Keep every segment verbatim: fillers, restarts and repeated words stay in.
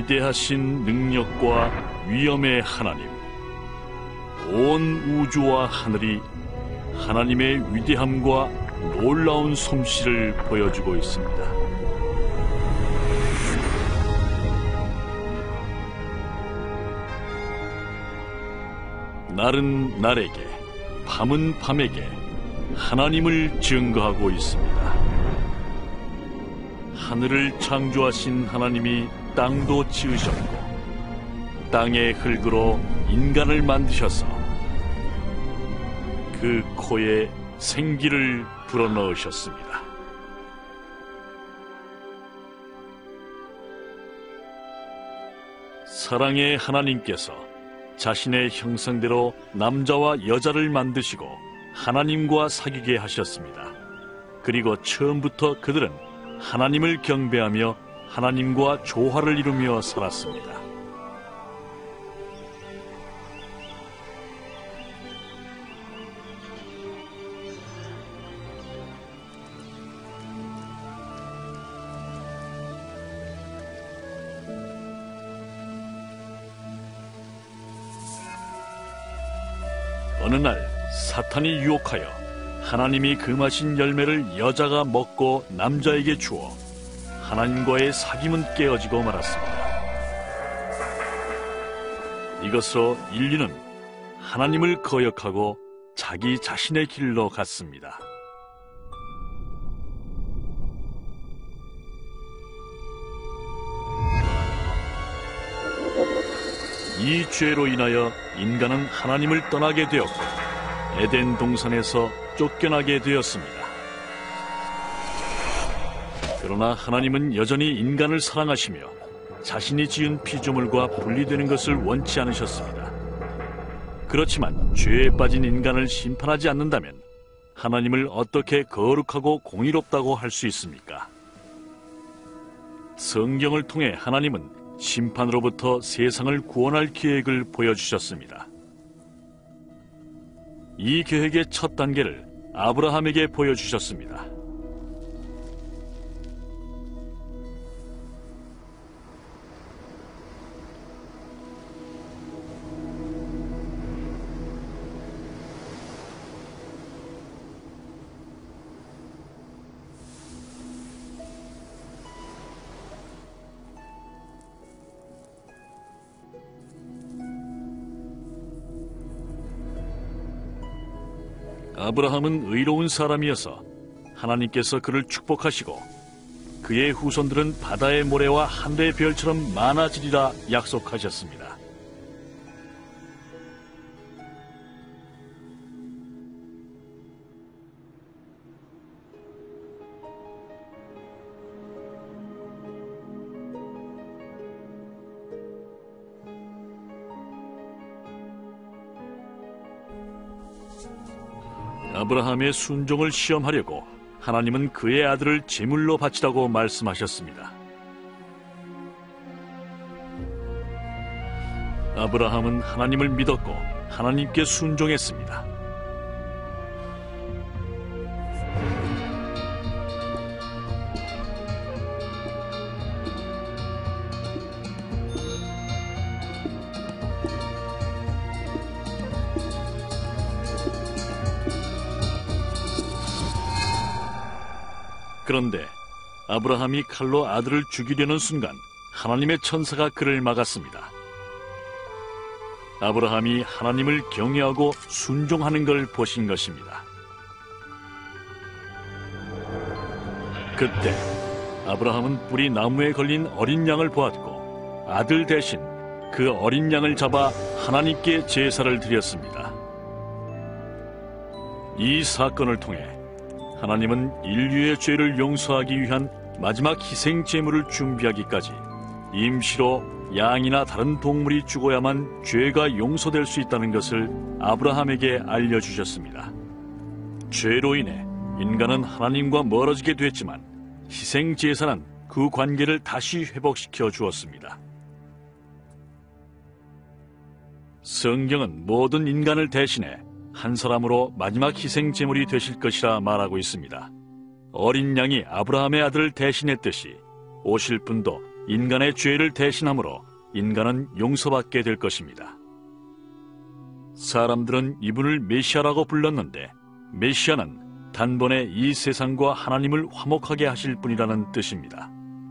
위대하신 능력과 위엄의 하나님, 온 우주와 하늘이 하나님의 위대함과 놀라운 솜씨를 보여주고 있습니다. 날은 날에게, 밤은 밤에게 하나님을 증거하고 있습니다. 하늘을 창조하신 하나님이 땅도 지으셨고 땅의 흙으로 인간을 만드셔서 그 코에 생기를 불어넣으셨습니다. 사랑의 하나님께서 자신의 형상대로 남자와 여자를 만드시고 하나님과 사귀게 하셨습니다. 그리고 처음부터 그들은 하나님을 경배하며 하나님과 조화를 이루며 살았습니다. 어느 날 사탄이 유혹하여 하나님이 금하신 열매를 여자가 먹고 남자에게 주어 하나님과의 사귐은 깨어지고 말았습니다. 이것으로 인류는 하나님을 거역하고 자기 자신의 길로 갔습니다. 이 죄로 인하여 인간은 하나님을 떠나게 되었고 에덴 동산에서 쫓겨나게 되었습니다. 그러나 하나님은 여전히 인간을 사랑하시며 자신이 지은 피조물과 분리되는 것을 원치 않으셨습니다. 그렇지만 죄에 빠진 인간을 심판하지 않는다면 하나님을 어떻게 거룩하고 공의롭다고 할 수 있습니까? 성경을 통해 하나님은 심판으로부터 세상을 구원할 계획을 보여주셨습니다. 이 계획의 첫 단계를 아브라함에게 보여주셨습니다. 아브라함은 의로운 사람이어서 하나님께서 그를 축복하시고 그의 후손들은 바다의 모래와 하늘의 별처럼 많아지리라 약속하셨습니다. 아브라함의 순종을 시험하려고 하나님은 그의 아들을 제물로 바치라고 말씀하셨습니다. 아브라함은 하나님을 믿었고 하나님께 순종했습니다. 그런데 아브라함이 칼로 아들을 죽이려는 순간 하나님의 천사가 그를 막았습니다. 아브라함이 하나님을 경외하고 순종하는 걸 보신 것입니다. 그때 아브라함은 뿌리 나무에 걸린 어린 양을 보았고 아들 대신 그 어린 양을 잡아 하나님께 제사를 드렸습니다. 이 사건을 통해 하나님은 인류의 죄를 용서하기 위한 마지막 희생 제물을 준비하기까지 임시로 양이나 다른 동물이 죽어야만 죄가 용서될 수 있다는 것을 아브라함에게 알려주셨습니다. 죄로 인해 인간은 하나님과 멀어지게 됐지만 희생 제사는 그 관계를 다시 회복시켜 주었습니다. 성경은 모든 인간을 대신해 한 사람으로 마지막 희생 제물이 되실 것이라 말하고 있습니다. 어린 양이 아브라함의 아들을 대신했듯이 오실 분도 인간의 죄를 대신함으로 인간은 용서받게 될 것입니다. 사람들은 이분을 메시아라고 불렀는데 메시아는 단번에 이 세상과 하나님을 화목하게 하실 분이라는 뜻입니다.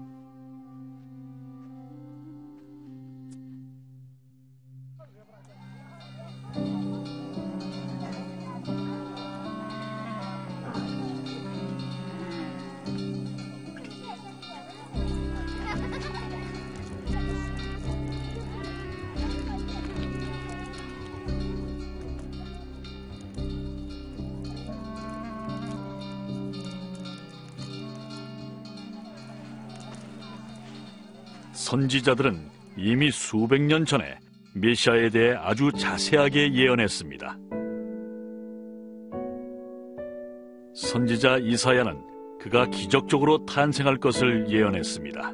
선지자들은 이미 수백 년 전에 메시아에 대해 아주 자세하게 예언했습니다. 선지자 이사야는 그가 기적적으로 탄생할 것을 예언했습니다.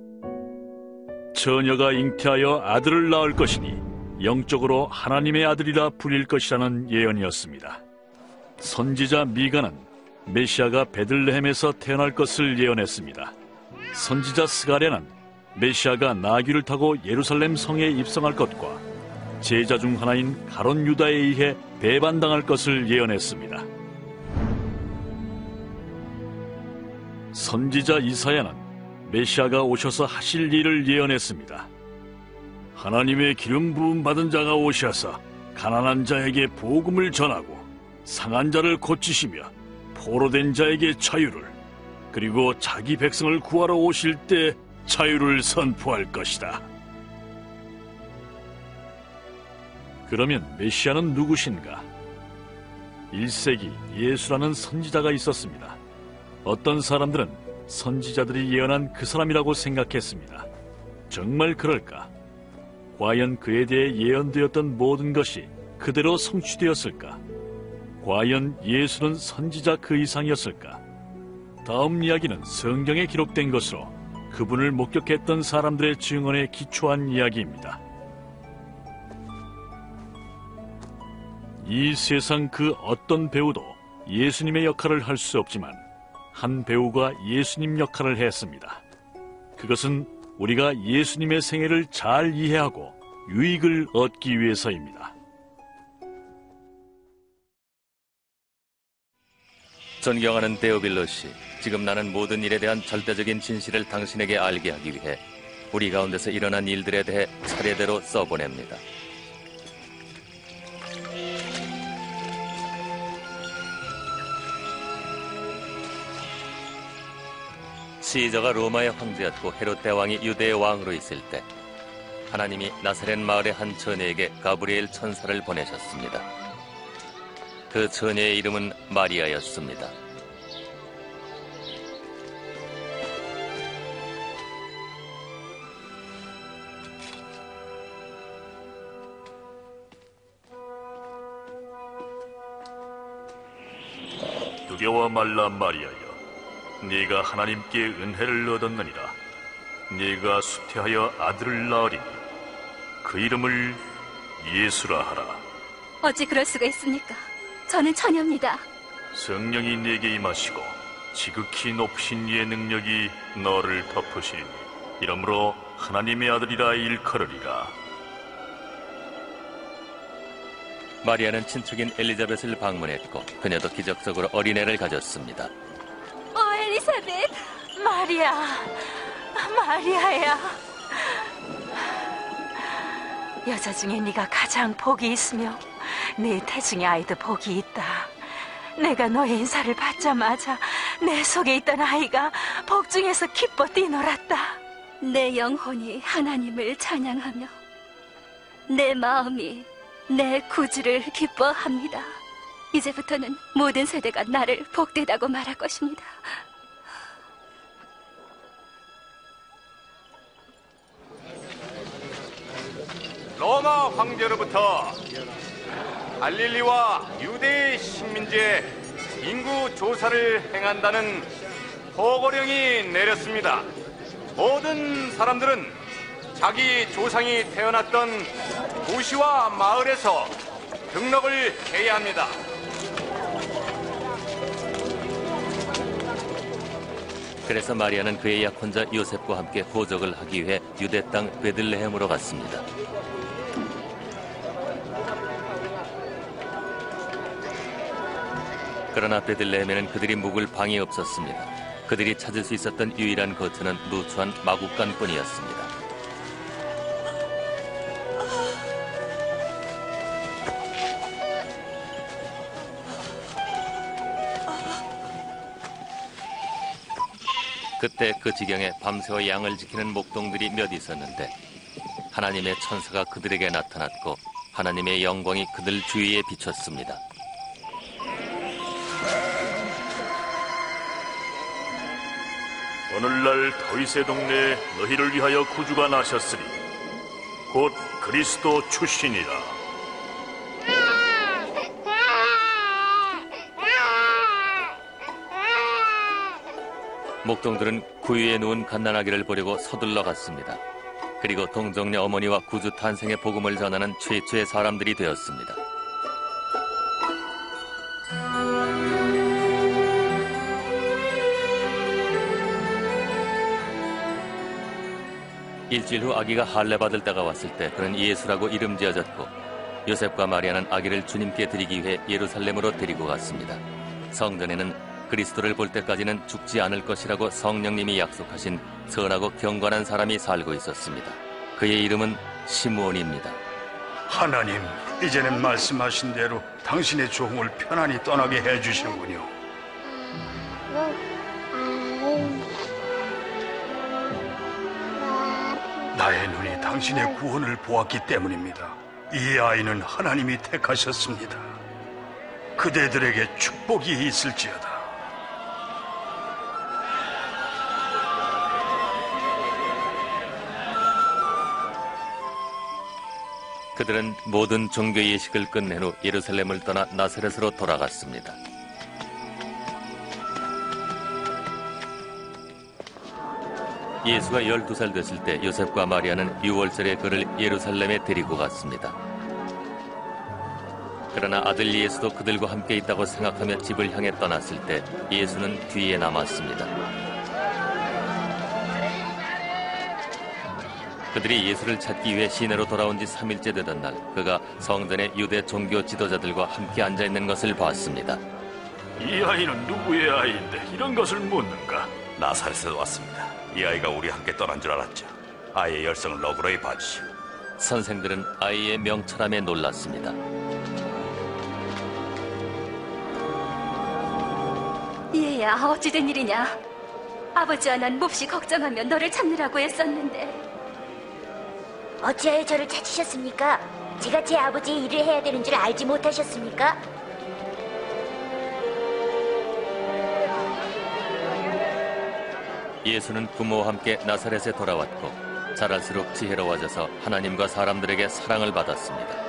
처녀가 잉태하여 아들을 낳을 것이니 영적으로 하나님의 아들이라 불릴 것이라는 예언이었습니다. 선지자 미가는 메시아가 베들레헴에서 태어날 것을 예언했습니다. 선지자 스가랴는 메시아가 나귀를 타고 예루살렘 성에 입성할 것과 제자 중 하나인 가롯 유다에 의해 배반당할 것을 예언했습니다. 선지자 이사야는 메시아가 오셔서 하실 일을 예언했습니다. 하나님의 기름 부음 받은 자가 오셔서 가난한 자에게 복음을 전하고 상한 자를 고치시며 포로된 자에게 자유를, 그리고 자기 백성을 구하러 오실 때 자유를 선포할 것이다. 그러면 메시아는 누구신가? 일 세기 예수라는 선지자가 있었습니다. 어떤 사람들은 선지자들이 예언한 그 사람이라고 생각했습니다. 정말 그럴까? 과연 그에 대해 예언되었던 모든 것이 그대로 성취되었을까? 과연 예수는 선지자 그 이상이었을까? 다음 이야기는 성경에 기록된 것으로 그분을 목격했던 사람들의 증언에 기초한 이야기입니다. 이 세상 그 어떤 배우도 예수님의 역할을 할 수 없지만 한 배우가 예수님 역할을 했습니다. 그것은 우리가 예수님의 생애를 잘 이해하고 유익을 얻기 위해서입니다. 존경하는 데오빌로 씨, 지금 나는 모든 일에 대한 절대적인 진실을 당신에게 알게 하기 위해 우리 가운데서 일어난 일들에 대해 차례대로 써보냅니다. 시저가 로마의 황제였고 헤롯 대왕이 유대의 왕으로 있을 때 하나님이 나사렛 마을의 한 처녀에게 가브리엘 천사를 보내셨습니다. 그 처녀의 이름은 마리아였습니다. 두려워 말라 마리아여, 네가 하나님께 은혜를 얻었느니라. 네가 수태하여 아들을 낳으리니 그 이름을 예수라 하라. 어찌 그럴 수가 있습니까? 저는 처녀입니다. 성령이 네게 임하시고 지극히 높으신 이의 능력이 너를 덮으시리니 이러므로 하나님의 아들이라 일컬으리라. 마리아는 친척인 엘리자벳을 방문했고 그녀도 기적적으로 어린애를 가졌습니다. 오, 엘리사벳! 마리아! 마리아야! 여자 중에 네가 가장 복이 있으며 네 태중의 아이도 복이 있다. 내가 너의 인사를 받자마자 내 속에 있던 아이가 복중에서 기뻐 뛰놀았다. 내 영혼이 하나님을 찬양하며 내 마음이 내 구주를 기뻐합니다. 이제부터는 모든 세대가 나를 복되다고 말할 것입니다. 로마 황제로부터 갈릴리와 유대의 식민지에 인구 조사를 행한다는 보고령이 내렸습니다. 모든 사람들은 자기 조상이 태어났던 도시와 마을에서 등록을 해야 합니다. 그래서 마리아는 그의 약혼자 요셉과 함께 호적을 하기 위해 유대 땅 베들레헴으로 갔습니다. 그러나 베들레헴에는 그들이 묵을 방이 없었습니다. 그들이 찾을 수 있었던 유일한 거처는 누추한 마구간뿐이었습니다. 그때 그 지경에 밤새워 양을 지키는 목동들이 몇 있었는데 하나님의 천사가 그들에게 나타났고 하나님의 영광이 그들 주위에 비쳤습니다. 오늘날 다윗의 동네에 너희를 위하여 구주가 나셨으니 곧 그리스도 출신이라. 목동들은 구유에 누운 갓난아기를 보려고 서둘러 갔습니다. 그리고 동정녀 어머니와 구주 탄생의 복음을 전하는 최초의 사람들이 되었습니다. 일주일 후 아기가 할례받을 때가 왔을 때 그는 예수라고 이름 지어졌고 요셉과 마리아는 아기를 주님께 드리기 위해 예루살렘으로 데리고 갔습니다. 성전에는 그리스도를 볼 때까지는 죽지 않을 것이라고 성령님이 약속하신 선하고 경건한 사람이 살고 있었습니다. 그의 이름은 시므온입니다. 하나님, 이제는 말씀하신 대로 당신의 종을 편안히 떠나게 해주시는군요. 나의 눈이 당신의 구원을 보았기 때문입니다. 이 아이는 하나님이 택하셨습니다. 그대들에게 축복이 있을지어다. 그들은 모든 종교 예식을 끝낸 후 예루살렘을 떠나 나사렛으로 돌아갔습니다. 예수가 열두 살 됐을 때 요셉과 마리아는 유월절에 그를 예루살렘에 데리고 갔습니다. 그러나 아들 예수도 그들과 함께 있다고 생각하며 집을 향해 떠났을 때 예수는 뒤에 남았습니다. 그들이 예수를 찾기 위해 시내로 돌아온 지 삼 일째 되던 날 그가 성전의 유대 종교 지도자들과 함께 앉아있는 것을 봤습니다. 이 아이는 누구의 아이인데 이런 것을 묻는가? 나사렛에서 왔습니다. 이 아이가 우리 함께 떠난 줄 알았죠. 아이의 열성을 너그러이 봐주시오. 선생들은 아이의 명철함에 놀랐습니다. 얘야, 어찌된 일이냐? 아버지와 난 몹시 걱정하며 너를 찾느라고 했었는데. 어찌하여 저를 찾으셨습니까? 제가 제 아버지의 일을 해야 되는 줄 알지 못하셨습니까? 예수는 부모와 함께 나사렛에 돌아왔고 자랄수록 지혜로워져서 하나님과 사람들에게 사랑을 받았습니다.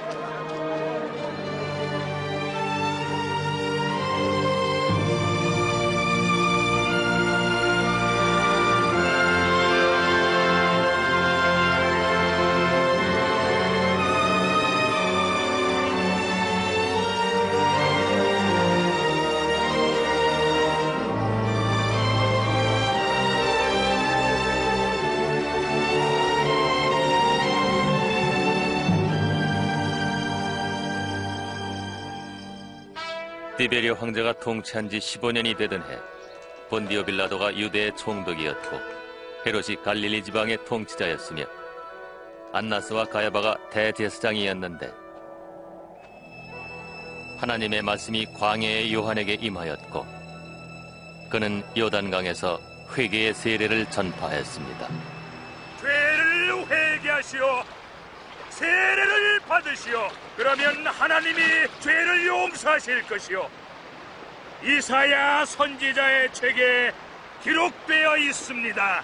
디베리오 황제가 통치한 지 십오 년이 되던 해 본디오 빌라도가 유대의 총독이었고 헤롯이 갈릴리 지방의 통치자였으며 안나스와 가야바가 대제사장이었는데 하나님의 말씀이 광야의 요한에게 임하였고 그는 요단강에서 회개의 세례를 전파했습니다. 죄를 회개하시오. 세례를 받으시오. 그러면 하나님이 죄를 용서하실 것이오. 이사야 선지자의 책에 기록되어 있습니다.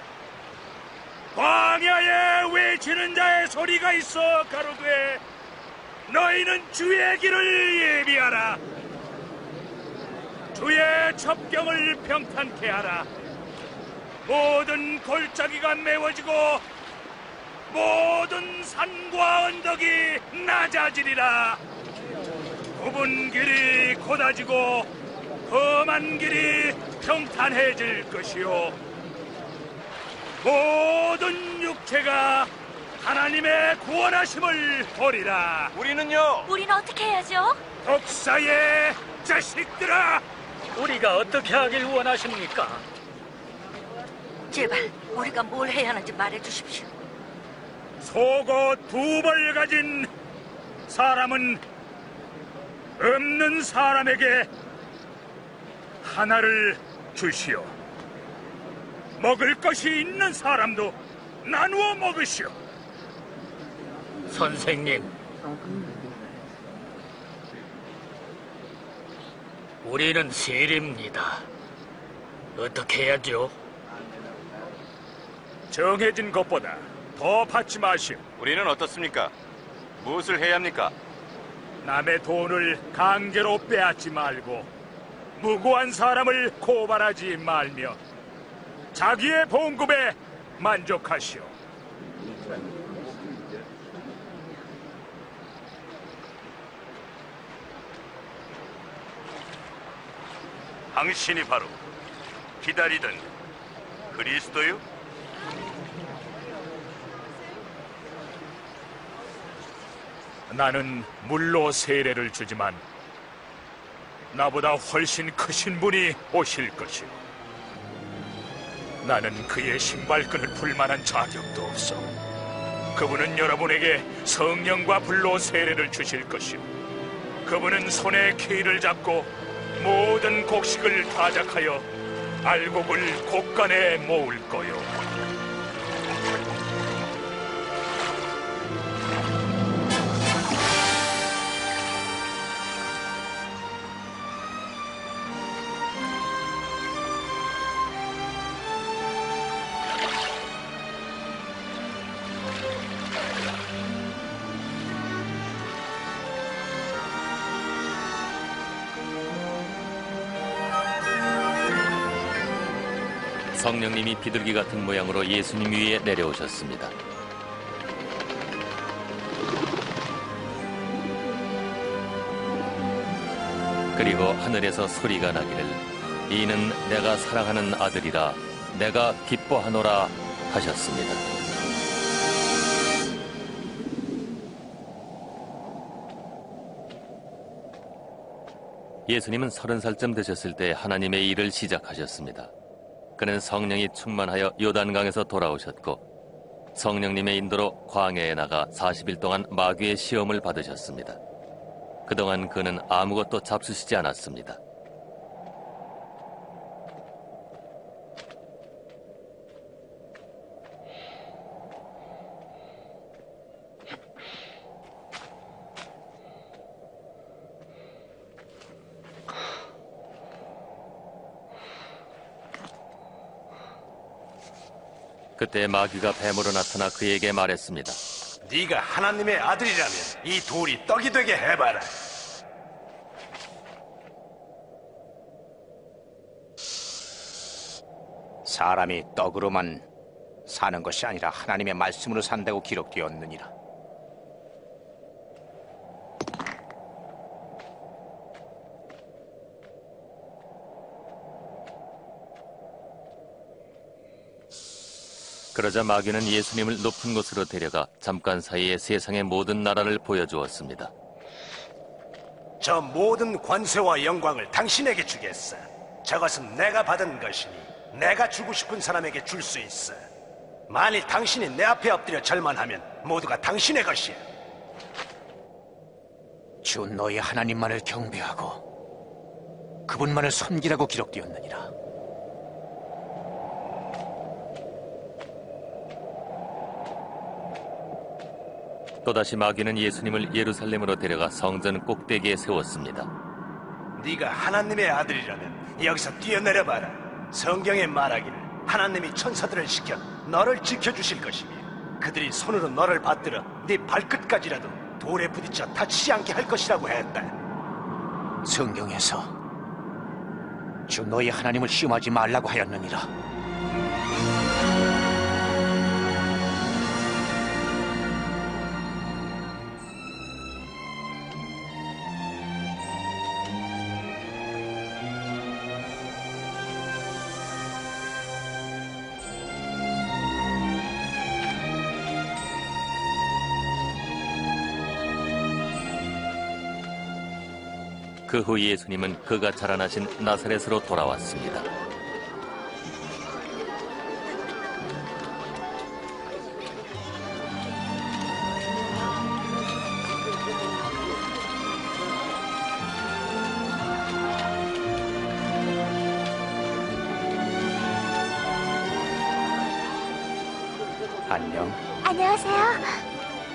광야에 외치는 자의 소리가 있어 가로되 너희는 주의 길을 예비하라. 주의 첩경을 평탄케 하라. 모든 골짜기가 메워지고 모든 산과 언덕이 낮아지리라. 좁은 길이 곧아지고 험한 길이 평탄해질 것이요 모든 육체가 하나님의 구원하심을 보리라. 우리는요? 우리는 어떻게 해야죠? 독사의 자식들아! 우리가 어떻게 하길 원하십니까? 제발 우리가 뭘 해야 하는지 말해주십시오. 속옷 두 벌 가진 사람은 없는 사람에게 하나를 주시오. 먹을 것이 있는 사람도 나누어 먹으시오. 선생님, 우리는 세리입니다. 어떻게 해야죠? 정해진 것보다 더 받지 마시오. 우리는 어떻습니까? 무엇을 해야 합니까? 남의 돈을 강제로 빼앗지 말고 무고한 사람을 고발하지 말며 자기의 봉급에 만족하시오. 당신이 바로 기다리던 그리스도요? 나는 물로 세례를 주지만 나보다 훨씬 크신 분이 오실 것이오. 나는 그의 신발끈을 풀 만한 자격도 없어. 그분은 여러분에게 성령과 불로 세례를 주실 것이오. 그분은 손에 키를 잡고 모든 곡식을 타작하여 알곡을 곡간에 모을 거요. 성령님이 비둘기 같은 모양으로 예수님 위에 내려오셨습니다. 그리고 하늘에서 소리가 나기를 이는 내가 사랑하는 아들이라 내가 기뻐하노라 하셨습니다. 예수님은 서른 살쯤 되셨을 때 하나님의 일을 시작하셨습니다. 그는 성령이 충만하여 요단강에서 돌아오셨고 성령님의 인도로 광야에 나가 사십 일 동안 마귀의 시험을 받으셨습니다. 그동안 그는 아무것도 잡수시지 않았습니다. 그때 마귀가 뱀으로 나타나 그에게 말했습니다. 네가 하나님의 아들이라면 이 돌이 떡이 되게 해봐라. 사람이 떡으로만 사는 것이 아니라 하나님의 말씀으로 산다고 기록되었느니라. 그러자 마귀는 예수님을 높은 곳으로 데려가 잠깐 사이에 세상의 모든 나라를 보여주었습니다. 저 모든 권세와 영광을 당신에게 주겠어. 저것은 내가 받은 것이니 내가 주고 싶은 사람에게 줄 수 있어. 만일 당신이 내 앞에 엎드려 절만하면 모두가 당신의 것이야. 주 너희 하나님만을 경배하고 그분만을 섬기라고 기록되었느니라. 또다시 마귀는 예수님을 예루살렘으로 데려가 성전 꼭대기에 세웠습니다. 네가 하나님의 아들이라면 여기서 뛰어내려봐라. 성경에 말하기를 하나님이 천사들을 시켜 너를 지켜주실 것이며 그들이 손으로 너를 받들어 네 발끝까지라도 돌에 부딪혀 다치지 않게 할 것이라고 했다. 성경에서 주 너희 하나님을 시험하지 말라고 하였느니라. 그 후 예수님은 그가 자라나신 나사렛으로 돌아왔습니다. 안녕. 안녕하세요.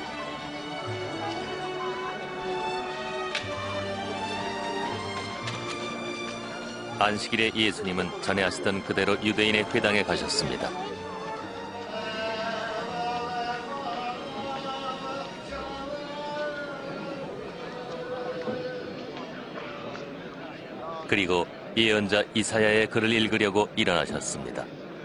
안식일에 예수님은 전에 하시던 그대로 유대인의 회당에 가셨습니다. 그리고 예언자 이사야의 글을 읽으려고 일어나셨습니다.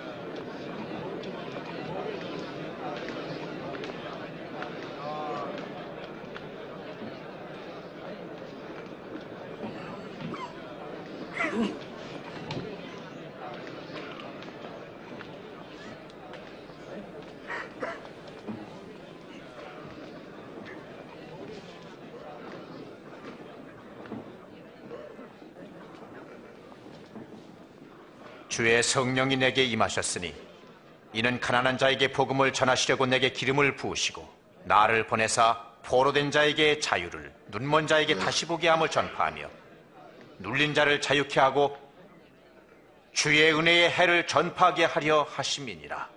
주의 성령이 내게 임하셨으니 이는 가난한 자에게 복음을 전하시려고 내게 기름을 부으시고 나를 보내사 포로된 자에게 자유를, 눈먼 자에게 다시 보게 함을 전파하며 눌린 자를 자유케 하고 주의 은혜의 해를 전파하게 하려 하심이니라.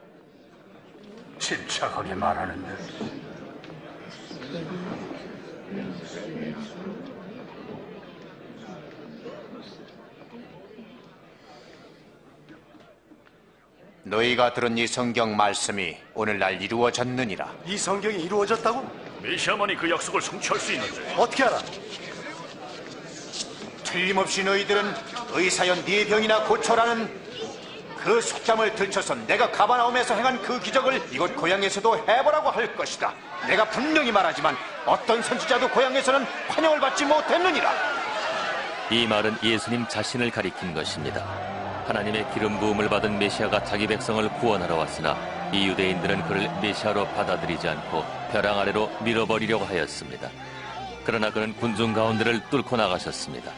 침착하게 말하는데 너희가 들은 이 성경 말씀이 오늘날 이루어졌느니라. 이 성경이 이루어졌다고? 메시아만이 그 약속을 성취할 수 있는데 어떻게 알아? 틀림없이 너희들은 의사여 네 병이나 고쳐라는 그 속담을 들춰서 내가 가버나움에서 행한 그 기적을 이곳 고향에서도 해보라고 할 것이다. 내가 분명히 말하지만 어떤 선지자도 고향에서는 환영을 받지 못했느니라. 이 말은 예수님 자신을 가리킨 것입니다. 하나님의 기름 부음을 받은 메시아가 자기 백성을 구원하러 왔으나 이 유대인들은 그를 메시아로 받아들이지 않고 벼랑 아래로 밀어버리려고 하였습니다. 그러나 그는 군중 가운데를 뚫고 나가셨습니다.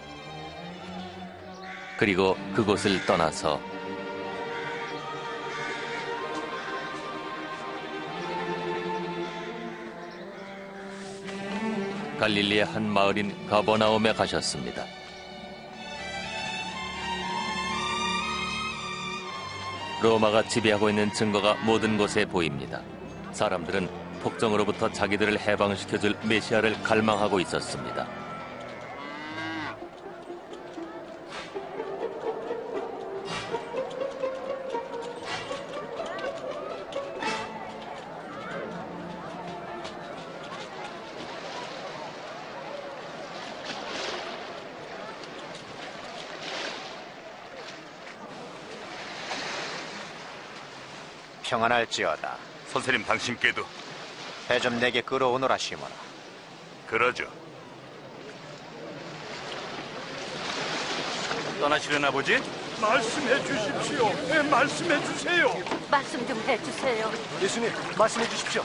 그리고 그곳을 떠나서 갈릴리의 한 마을인 가버나움에 가셨습니다. 로마가 지배하고 있는 증거가 모든 곳에 보입니다. 사람들은 폭정으로부터 자기들을 해방시켜줄 메시아를 갈망하고 있었습니다. 평안할지어다. 선생님 당신께도 배 좀 내게 끌어오너라 시몬아. 그러죠. 떠나시려나 보지? 말씀해 주십시오. 네, 말씀해 주세요. 말씀 좀 해주세요. 예수님, 말씀해 주십시오.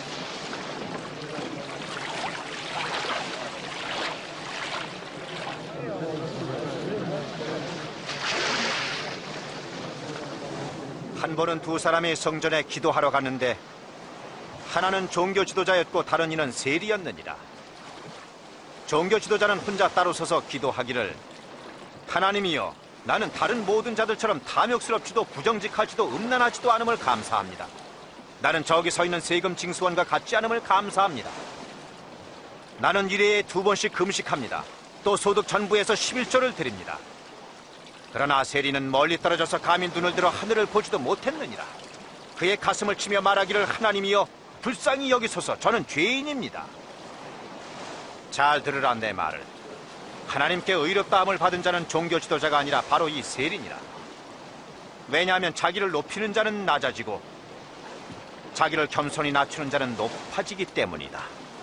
한 번은 두 사람이 성전에 기도하러 갔는데 하나는 종교 지도자였고 다른 이는 세리였느니라. 종교 지도자는 혼자 따로 서서 기도하기를 하나님이여, 나는 다른 모든 자들처럼 탐욕스럽지도 부정직하지도 음란하지도 않음을 감사합니다. 나는 저기 서 있는 세금 징수원과 같지 않음을 감사합니다. 나는 일회에 두 번씩 금식합니다. 또 소득 전부에서 십일조를 드립니다. 그러나 세리는 멀리 떨어져서 감히 눈을 들어 하늘을 보지도 못했느니라. 그의 가슴을 치며 말하기를 하나님이여, 불쌍히 여기소서, 저는 죄인입니다. 잘 들으라 내 말을. 하나님께 의롭다함을 받은 자는 종교 지도자가 아니라 바로 이 세리니라. 왜냐하면 자기를 높이는 자는 낮아지고 자기를 겸손히 낮추는 자는 높아지기 때문이다.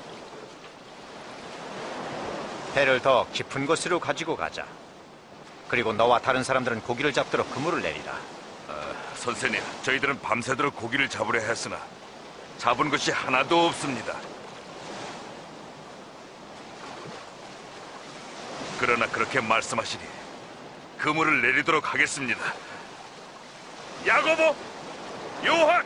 배를 더 깊은 곳으로 가지고 가자. 그리고 너와 다른 사람들은 고기를 잡도록 그물을 내리라. 어, 선생님, 저희들은 밤새도록 고기를 잡으려 했으나 잡은 것이 하나도 없습니다. 그러나 그렇게 말씀하시니 그물을 내리도록 하겠습니다. 야고보, 요한!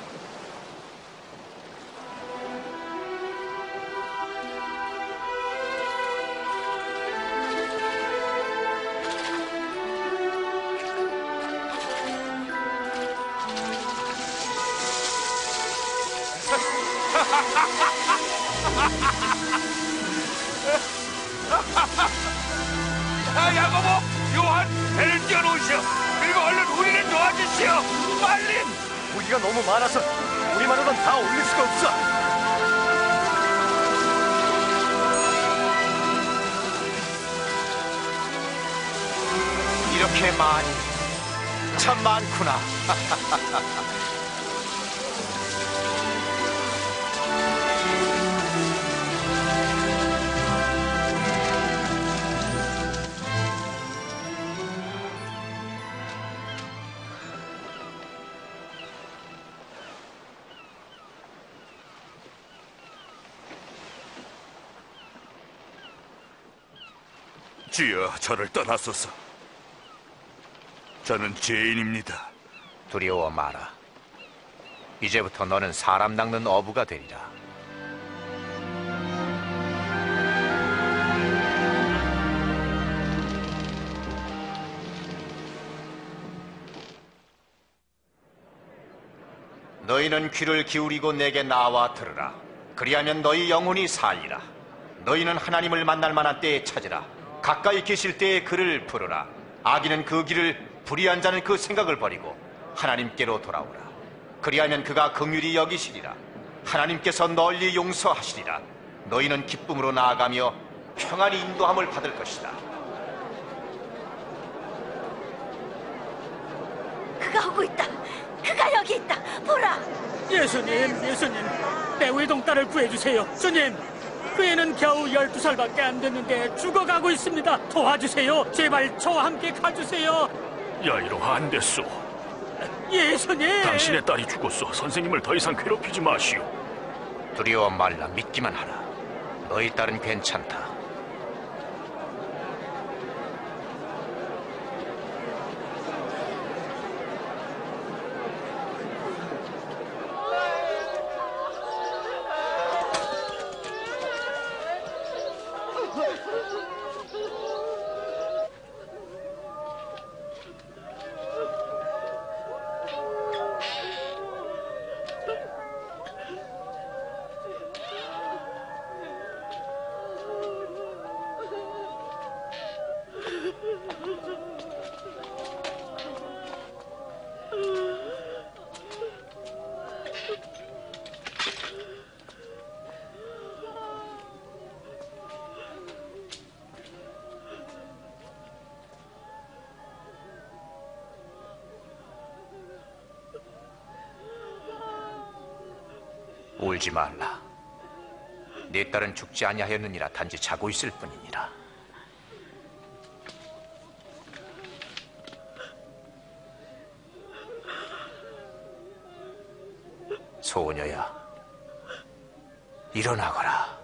아, 야고보, 요한, 배를 띄워놓으시오. 그리고 얼른 우리를 도와주시오. 빨리! 무기가 너무 많아서 우리만으로는 다 올릴 수가 없어. 이렇게 많이, 참 많구나. 주여, 저를 떠나소서. 저는 죄인입니다. 두려워 마라. 이제부터 너는 사람 낚는 어부가 되리라. 너희는 귀를 기울이고 내게 나와 들으라. 그리하면 너희 영혼이 살리라. 너희는 하나님을 만날 만한 때에 찾으라. 가까이 계실 때에 그를 부르라. 악인은 그 길을, 불의한 자는 그 생각을 버리고 하나님께로 돌아오라. 그리하면 그가 긍휼히 여기시리라. 하나님께서 널리 용서하시리라. 너희는 기쁨으로 나아가며 평안히 인도함을 받을 것이다. 그가 오고 있다. 그가 여기 있다. 보라. 예수님, 예수님, 내 외동딸을 구해주세요. 주님, 그 애는 겨우 열두 살밖에 안 됐는데 죽어가고 있습니다. 도와주세요. 제발 저와 함께 가주세요. 야이로 안 됐소. 예수님! 당신의 딸이 죽었소. 선생님을 더 이상 괴롭히지 마시오. 두려워 말라. 믿기만 하라. 너희 딸은 괜찮다. 울지 말라. 내 딸은 죽지 아니하였느니라. 단지 자고 있을 뿐이니라. 소녀야, 일어나거라.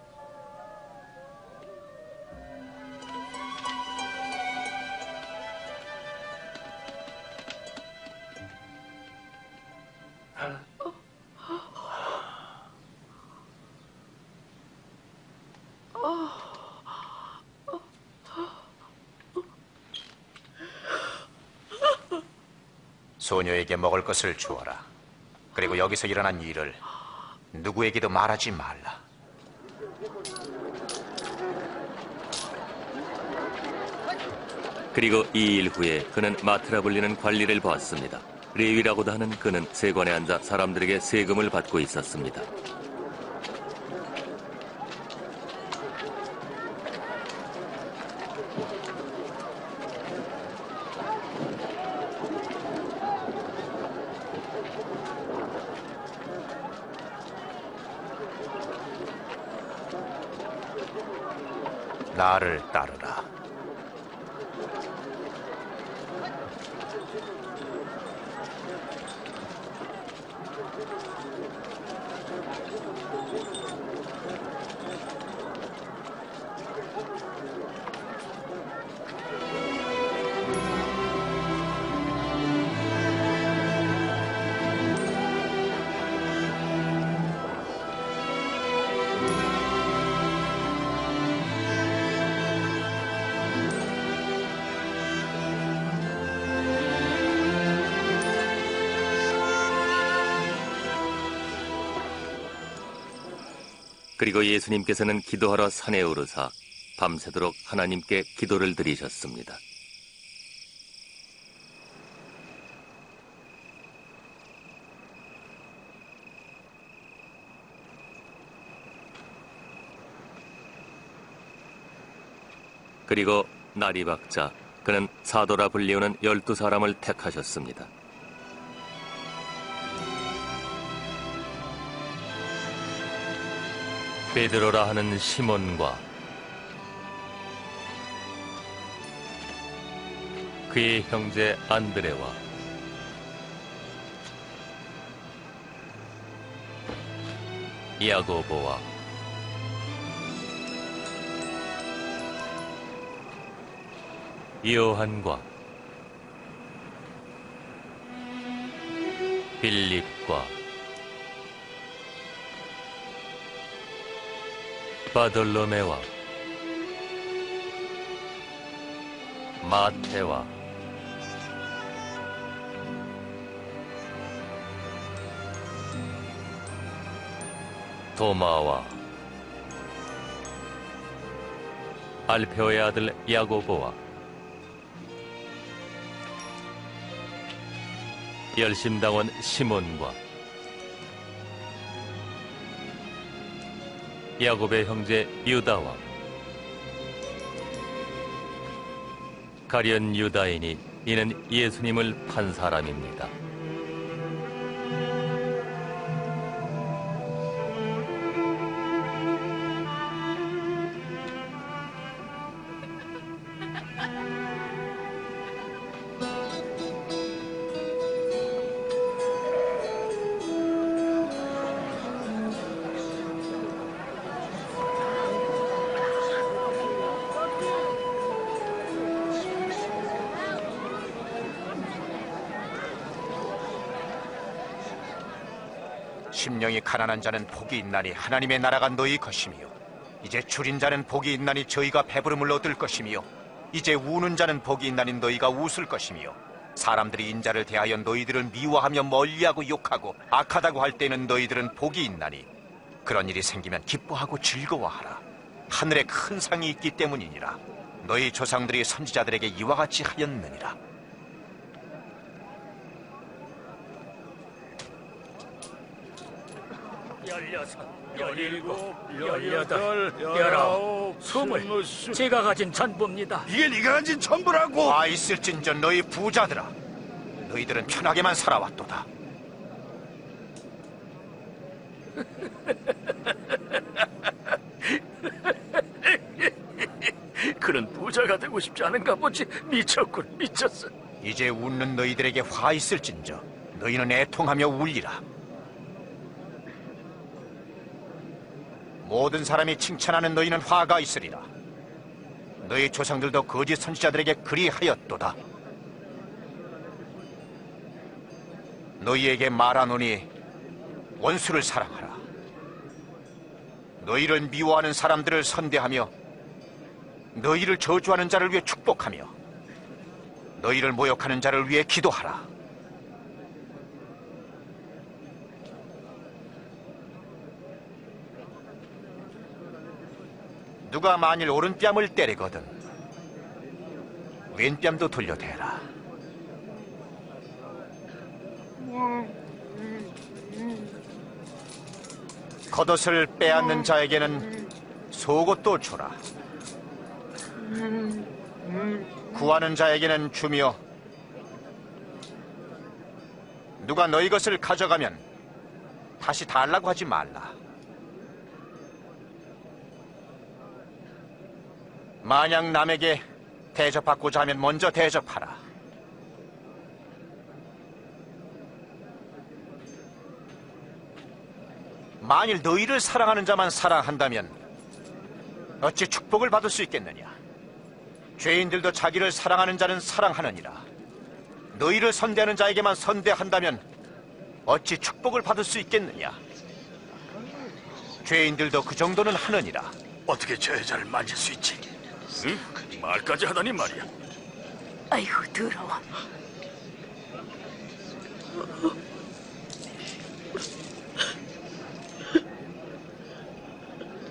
소녀에게 먹을 것을 주어라. 그리고 여기서 일어난 일을 누구에게도 말하지 말라. 그리고 이 일 후에 그는 마트라 불리는 관리를 보았습니다. 레위라고도 하는 그는 세관에 앉아 사람들에게 세금을 받고 있었습니다. 나를 따르라. 그리고 예수님께서는 기도하러 산에 오르사 밤새도록 하나님께 기도를 드리셨습니다. 그리고 날이 밝자 그는 사도라 불리우는 열두 사람을 택하셨습니다. 베드로라 하는 시몬과 그의 형제 안드레와 야고보와 요한과 빌립과 바돌로메와 마테와 도마와 알페오의 아들 야고보와 열심당원 시몬과 야곱의 형제 유다와 가룟 유다이니 이는 예수님을 판 사람입니다. 심령이 가난한 자는 복이 있나니 하나님의 나라가 너희 것이며 이제 줄인 자는 복이 있나니 저희가 배부름을 얻을 것이며 이제 우는 자는 복이 있나니 너희가 웃을 것이며 사람들이 인자를 대하여 너희들을 미워하며 멀리하고 욕하고 악하다고 할 때는 너희들은 복이 있나니 그런 일이 생기면 기뻐하고 즐거워하라. 하늘에 큰 상이 있기 때문이니라. 너희 조상들이 선지자들에게 이와 같이 하였느니라. 열여섯, 열일곱, 열여덟, 열아홉, 스물. 제가 가진 전부입니다. 이게 네가 가진 전부라고. 와 있을진저 너희 부자들아, 너희들은 편하게만 살아왔도다. 그런 부자가 되고 싶지 않은가 보지. 미쳤군, 미쳤어. 이제 웃는 너희들에게 화 있을진저 너희는 애통하며 울리라. 모든 사람이 칭찬하는 너희는 화가 있으리라. 너희 조상들도 거짓 선지자들에게 그리하였도다. 너희에게 말하노니 원수를 사랑하라. 너희를 미워하는 사람들을 선대하며 너희를 저주하는 자를 위해 축복하며 너희를 모욕하는 자를 위해 기도하라. 누가 만일 오른뺨을 때리거든 왼뺨도 돌려대라. 겉옷을 빼앗는 자에게는 속옷도 주라. 구하는 자에게는 주며 누가 너희 것을 가져가면 다시 달라고 하지 말라. 만약 남에게 대접받고자 하면 먼저 대접하라. 만일 너희를 사랑하는 자만 사랑한다면 어찌 축복을 받을 수 있겠느냐? 죄인들도 자기를 사랑하는 자는 사랑하느니라. 너희를 선대하는 자에게만 선대한다면 어찌 축복을 받을 수 있겠느냐? 죄인들도 그 정도는 하느니라. 어떻게 저 여자를 만질 수 있지? 응? 말까지 하다니 말이야. 아이고 더러워.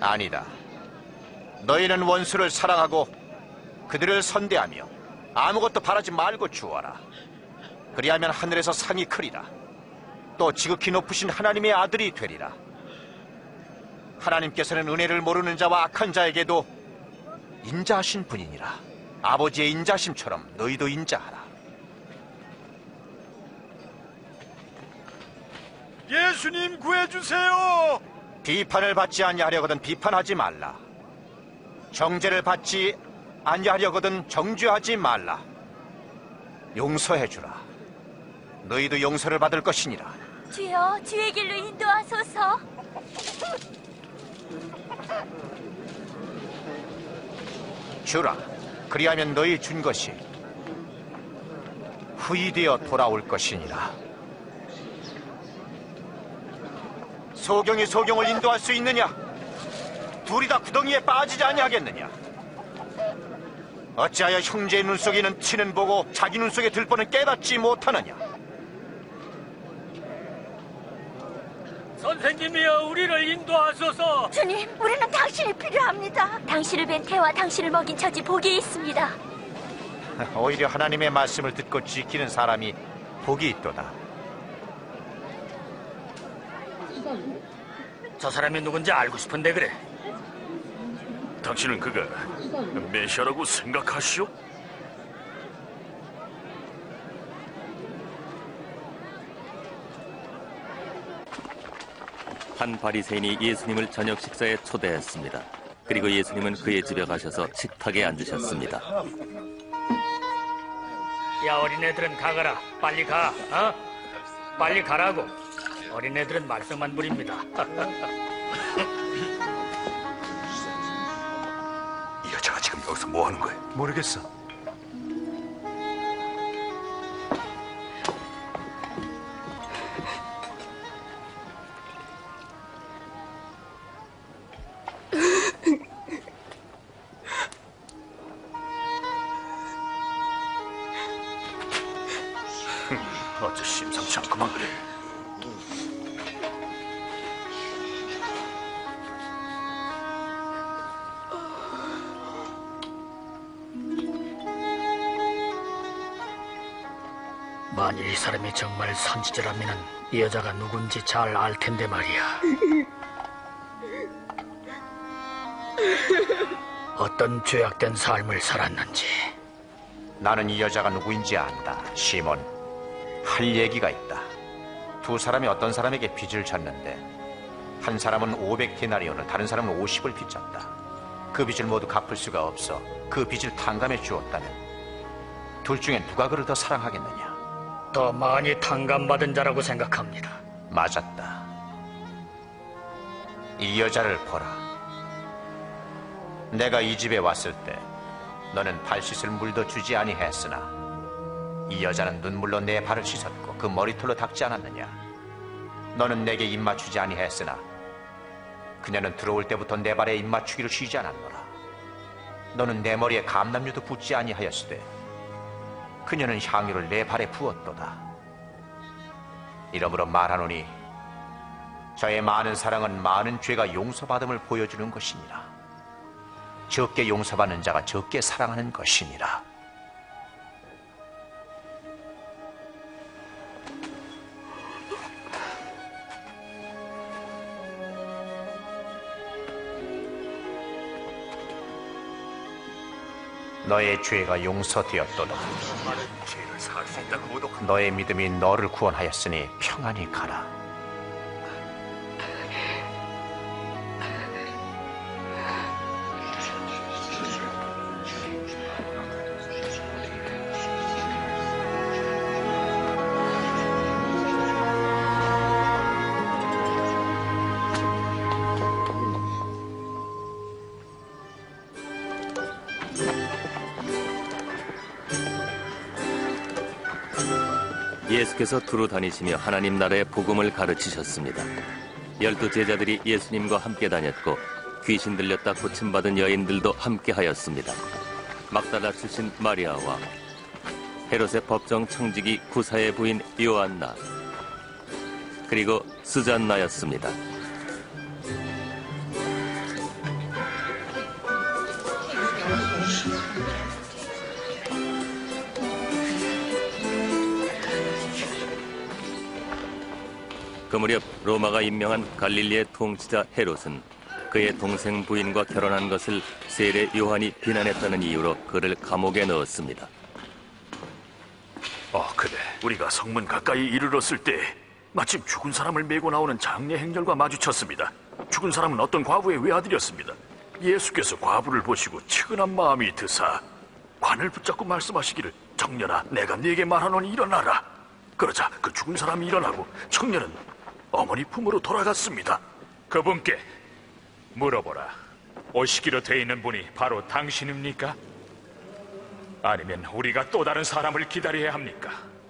아니다. 너희는 원수를 사랑하고 그들을 선대하며 아무것도 바라지 말고 주어라. 그리하면 하늘에서 상이 크리라. 또 지극히 높으신 하나님의 아들이 되리라. 하나님께서는 은혜를 모르는 자와 악한 자에게도 인자하신 분이니라. 아버지의 인자심처럼 너희도 인자하라. 예수님 구해주세요. 비판을 받지 아니하려거든 비판하지 말라. 정죄를 받지 아니하려거든 정죄하지 말라. 용서해주라. 너희도 용서를 받을 것이니라. 주여, 주의 길로 인도하소서. 주라. 그리하면 너희 준 것이 후이되어 돌아올 것이니라. 소경이 소경을 인도할 수 있느냐? 둘이 다 구덩이에 빠지지 아니하겠느냐? 어찌하여 형제의 눈 속에 있는 티는 보고 자기 눈 속에 들 뻔은 깨닫지 못하느냐? 선생님이여, 우리를 인도하소서. 주님, 우리는 당신이 필요합니다. 당신을 뵌 태와 당신을 먹인 처지 복이 있습니다. 오히려 하나님의 말씀을 듣고 지키는 사람이 복이 있도다. 저 사람이 누군지 알고 싶은데 그래. 당신은 그가 메시아라고 생각하시오? 한 바리새인이 예수님을 저녁 식사에 초대했습니다. 그리고 예수님은 그의 집에 가셔서 식탁에 앉으셨습니다. 야, 어린애들은 가거라. 빨리 가. 어? 빨리 가라고. 어린애들은 말썽만 부립니다. 이 여자가 지금 여기서 뭐 하는 거야? 모르겠어. 어째 심상치 않구만. 만일 이 사람이 정말 선지자라면 이 여자가 누군지 잘 알 텐데 말이야. 어떤 죄악된 삶을 살았는지. 나는 이 여자가 누구인지 안다. 시몬, 할 얘기가 있다. 두 사람이 어떤 사람에게 빚을 졌는데 한 사람은 오백 데나리온을, 다른 사람은 오십을 빚졌다. 그 빚을 모두 갚을 수가 없어 그 빚을 탕감해 주었다면 둘 중에 누가 그를 더 사랑하겠느냐? 더 많이 탕감받은 자라고 생각합니다. 맞았다. 이 여자를 보라. 내가 이 집에 왔을 때 너는 발 씻을 물도 주지 아니했으나 이 여자는 눈물로 내 발을 씻었고 그 머리털로 닦지 않았느냐? 너는 내게 입 맞추지 아니했으나 그녀는 들어올 때부터 내 발에 입 맞추기를 쉬지 않았노라. 너는 내 머리에 감람류도 붓지 아니하였으되 그녀는 향유를 내 발에 부었도다. 이러므로 말하노니 저의 많은 사랑은 많은 죄가 용서받음을 보여주는 것이니라. 적게 용서받는 자가 적게 사랑하는 것이니라. 너의 죄가 용서되었도다. 죄를 사할 수 있다고 모두 너의 믿음이 너를 구원하였으니 평안히 가라. 예수께서 두루 다니시며 하나님 나라의 복음을 가르치셨습니다. 열두 제자들이 예수님과 함께 다녔고 귀신 들렸다 고침받은 여인들도 함께 하였습니다. 막달라 출신 마리아와 헤롯의 법정 청지기 구사의 부인 요한나, 그리고 스잔나였습니다. 그 무렵 로마가 임명한 갈릴리의 통치자 헤롯은 그의 동생 부인과 결혼한 것을 세례 요한이 비난했다는 이유로 그를 감옥에 넣었습니다. 어, 그래. 우리가 성문 가까이 이르렀을 때 마침 죽은 사람을 메고 나오는 장례 행렬과 마주쳤습니다. 죽은 사람은 어떤 과부의 외아들이었습니다. 예수께서 과부를 보시고 측은한 마음이 드사 관을 붙잡고 말씀하시기를, 청년아, 내가 네게 말하노니 일어나라. 그러자 그 죽은 사람이 일어나고 청년은 어머니 품으로 돌아갔습니다. 그분께 물어보라. 오시기로 돼 있는 분이 바로 당신입니까? 아니면 우리가 또 다른 사람을 기다려야 합니까?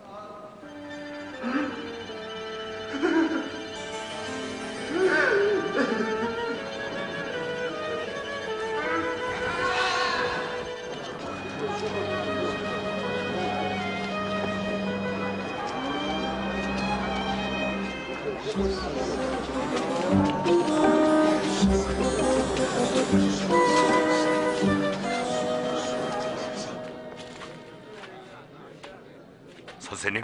선생님?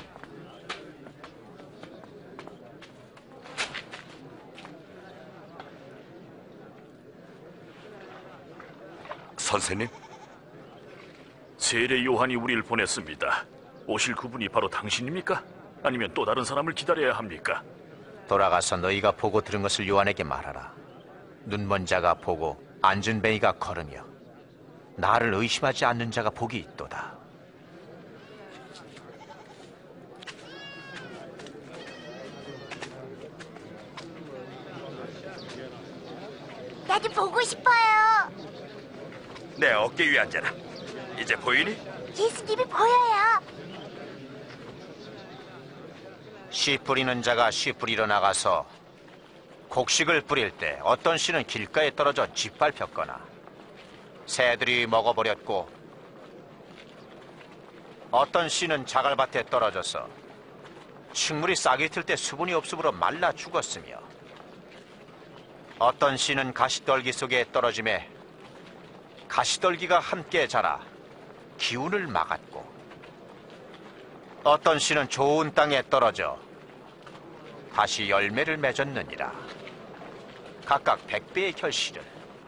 선생님? 세례 요한이 우리를 보냈습니다. 오실 그분이 바로 당신입니까? 아니면 또 다른 사람을 기다려야 합니까? 돌아가서 너희가 보고 들은 것을 요한에게 말하라. 눈먼 자가 보고 앉은 뱅이가 걸으며 나를 의심하지 않는 자가 복이 있도다. 나도 보고 싶어요. 내 어깨 위에 앉아라. 이제 보이니? 예수님이 보여요. 씨 뿌리는 자가 씨 뿌리러 나가서 곡식을 뿌릴 때 어떤 씨는 길가에 떨어져 짓밟혔거나 새들이 먹어버렸고, 어떤 씨는 자갈밭에 떨어져서 식물이 싹이 틀 때 수분이 없으므로 말라 죽었으며, 어떤 씨는 가시떨기 속에 떨어짐에 가시떨기가 함께 자라 기운을 막았고, 어떤 씨는 좋은 땅에 떨어져 다시 열매를 맺었느니라. 각각 백배의 결실을.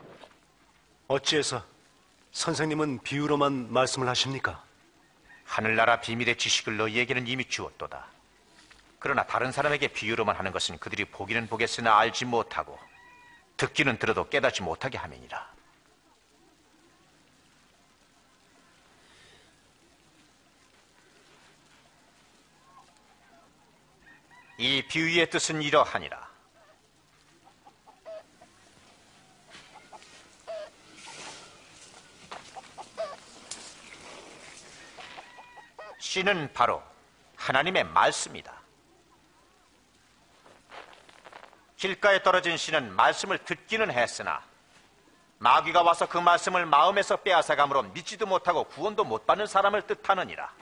어찌해서 선생님은 비유로만 말씀을 하십니까? 하늘나라 비밀의 지식을 너희에게는 이미 주었도다. 그러나 다른 사람에게 비유로만 하는 것은 그들이 보기는 보겠으나 알지 못하고 듣기는 들어도 깨닫지 못하게 함이니라. 이 비유의 뜻은 이러하니라. 씨는 바로 하나님의 말씀이다. 길가에 떨어진 씨는 말씀을 듣기는 했으나 마귀가 와서 그 말씀을 마음에서 빼앗아감으로 믿지도 못하고 구원도 못 받는 사람을 뜻하느니라.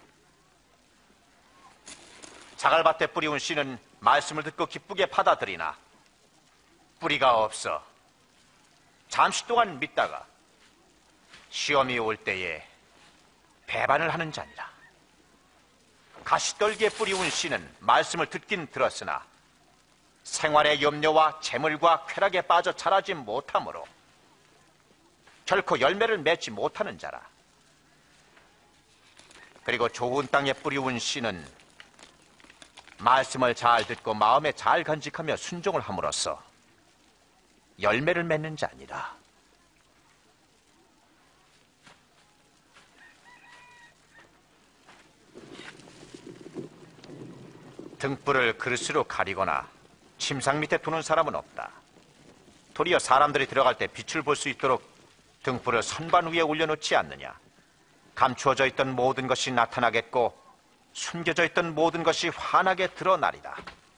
자갈밭에 뿌리운 씨는 말씀을 듣고 기쁘게 받아들이나 뿌리가 없어 잠시 동안 믿다가 시험이 올 때에 배반을 하는 자니라. 가시떨기에 뿌리운 씨는 말씀을 듣긴 들었으나 생활의 염려와 재물과 쾌락에 빠져 자라지 못하므로 결코 열매를 맺지 못하는 자라. 그리고 좋은 땅에 뿌리운 씨는 말씀을 잘 듣고 마음에 잘 간직하며 순종을 함으로써 열매를 맺는 자니라. 등불을 그릇으로 가리거나 침상 밑에 두는 사람은 없다. 도리어 사람들이 들어갈 때 빛을 볼 수 있도록 등불을 선반 위에 올려놓지 않느냐. 감추어져 있던 모든 것이 나타나겠고 숨겨져 있던 모든 것이 환하게 드러나리다.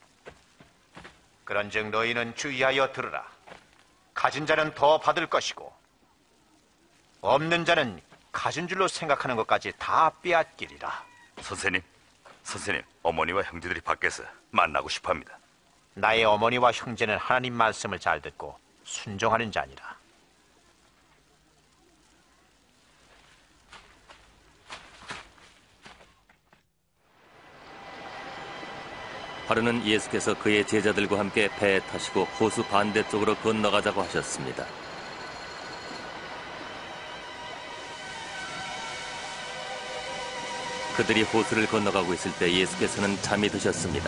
그런즉 너희는 주의하여 들으라. 가진 자는 더 받을 것이고 없는 자는 가진 줄로 생각하는 것까지 다 빼앗기리라. 선생님, 선생님, 어머니와 형제들이 밖에서 만나고 싶어합니다. 나의 어머니와 형제는 하나님 말씀을 잘 듣고 순종하는 자니라. 하루는 예수께서 그의 제자들과 함께 배에 타시고 호수 반대쪽으로 건너가자고 하셨습니다. 그들이 호수를 건너가고 있을 때 예수께서는 잠이 드셨습니다.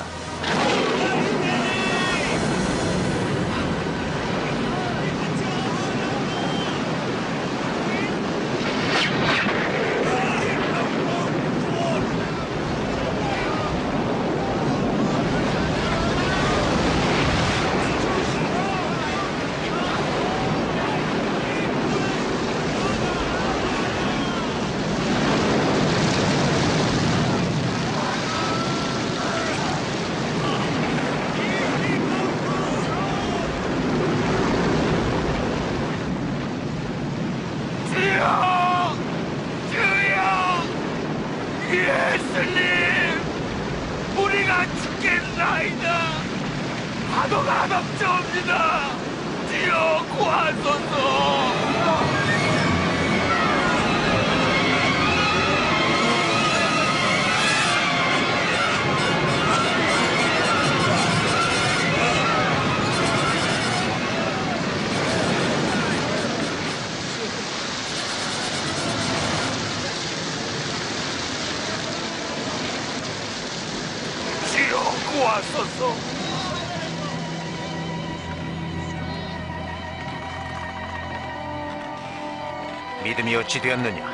믿음이 어찌 되었느냐?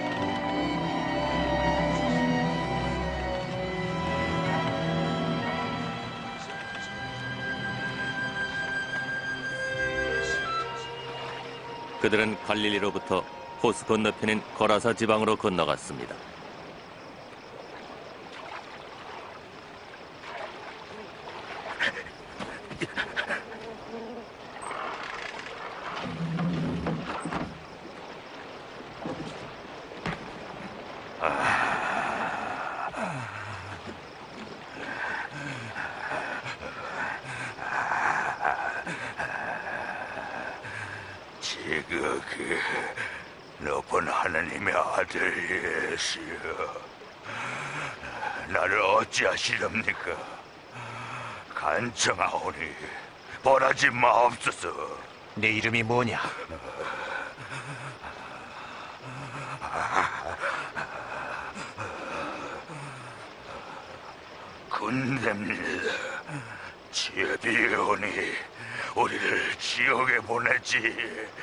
그들은 갈릴리로부터 호수 건너편인 거라사 지방으로 건너갔습니다. 지극히 높은 하나님의 아들 예수여, 나를 어찌하시렵니까? 간청하오니 벌하지 마옵소서. 내 이름이 뭐냐? 군대입니다. 제비오니 우리를 지옥에 보내지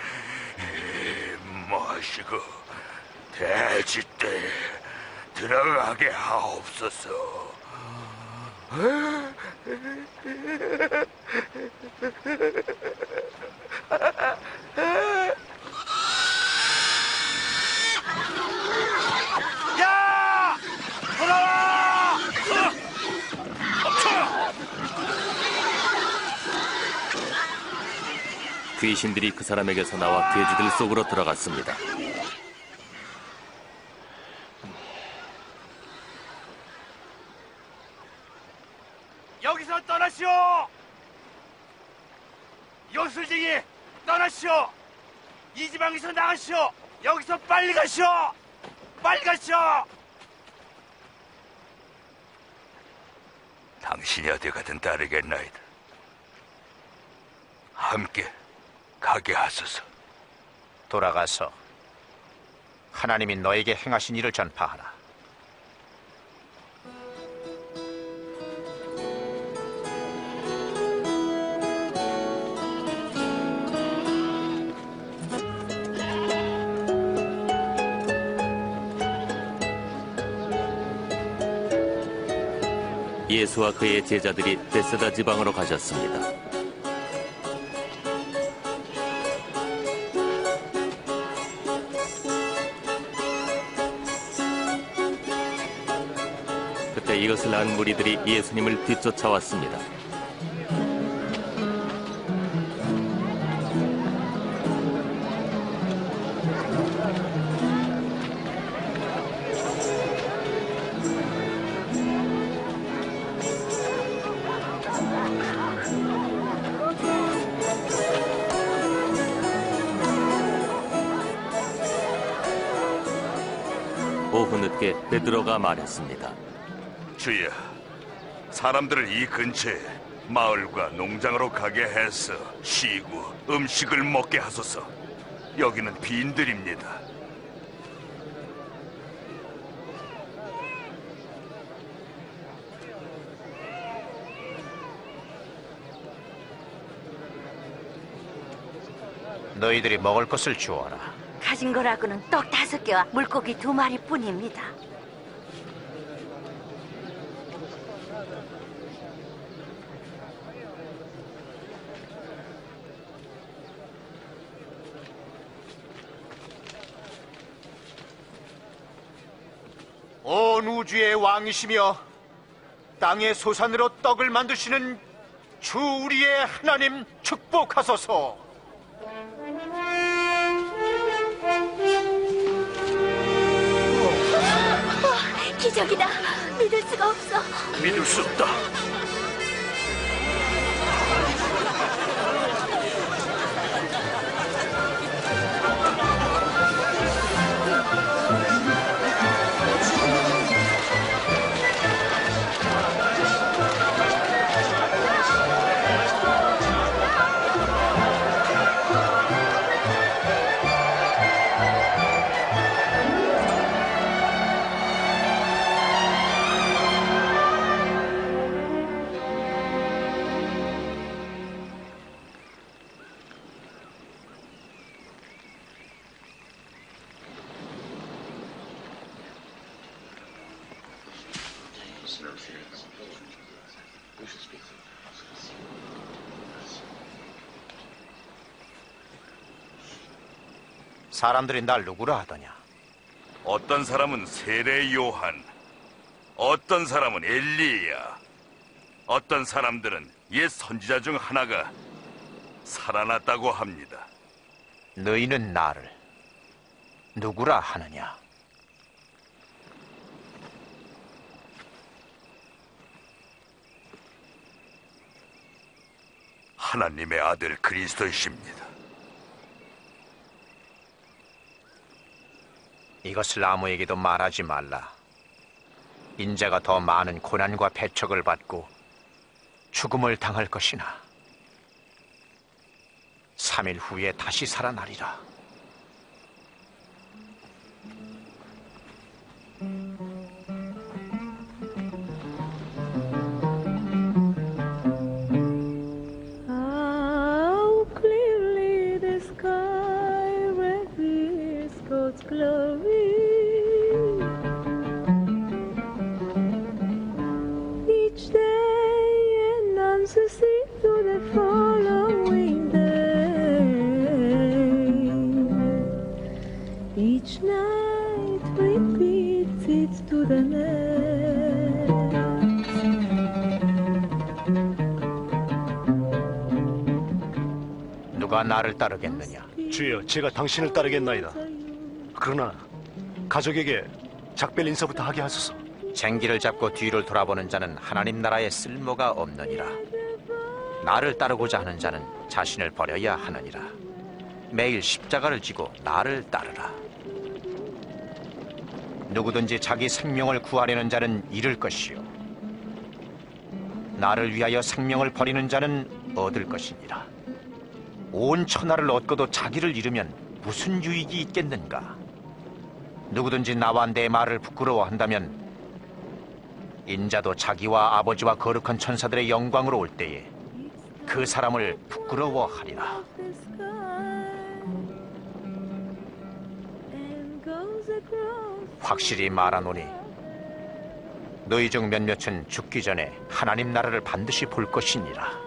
마시고 대지대에 들어가게 하옵소서. 야! 돌아와! 귀신들이 그 사람에게서 나와 돼지들 속으로 들어갔습니다. 여기서 떠나시오! 요술쟁이 떠나시오! 이 지방에서 나가시오! 여기서 빨리 가시오! 빨리 가시오! 당신이 어디 가든 따르겠나이다. 함께 가게 하소서. 돌아가서 하나님이 너에게 행하신 일을 전파하라. 예수와 그의 제자들이 베세다 지방으로 가셨습니다. 그때 이것을 안 무리들이 예수님을 뒤쫓아왔습니다. 오후 늦게 베드로가 말했습니다. 주여, 사람들을 이 근처에 마을과 농장으로 가게 해서 쉬고 음식을 먹게 하소서. 여기는 빈들입니다. 너희들이 먹을 것을 주어라. 가진 거라고는 떡 다섯 개와 물고기 두 마리뿐입니다. 온 우주의 왕이시며 땅의 소산으로 떡을 만드시는 주 우리의 하나님 축복하소서. 어, 기적이다. 믿을 수가 없어. 믿을 수 없다. 사람들이 날 누구라 하더냐? 어떤 사람은 세례 요한, 어떤 사람은 엘리야, 어떤 사람들은 옛 선지자 중 하나가 살아났다고 합니다. 너희는 나를 누구라 하느냐? 하나님의 아들 그리스도이십니다. 이것을 아무에게도 말하지 말라. 인자가 더 많은 고난과 배척을 받고 죽음을 당할 것이나 삼 일 후에 다시 살아나리라. How clearly the sky reveals God's glory. Each day announces it to the following day. Each night repeats it to the next. 누가 나를 따르겠느냐? 주여, 제가 당신을 따르겠나이다. 그러나 가족에게 작별 인사부터 하게 하소서. 쟁기를 잡고 뒤를 돌아보는 자는 하나님 나라에 쓸모가 없느니라. 나를 따르고자 하는 자는 자신을 버려야 하느니라. 매일 십자가를 지고 나를 따르라. 누구든지 자기 생명을 구하려는 자는 잃을 것이요 나를 위하여 생명을 버리는 자는 얻을 것이니라. 온 천하를 얻고도 자기를 잃으면 무슨 유익이 있겠는가? 누구든지 나와 내 말을 부끄러워한다면 인자도 자기와 아버지와 거룩한 천사들의 영광으로 올 때에 그 사람을 부끄러워하리라. 확실히 말하노니 너희 중 몇몇은 죽기 전에 하나님 나라를 반드시 볼 것이니라.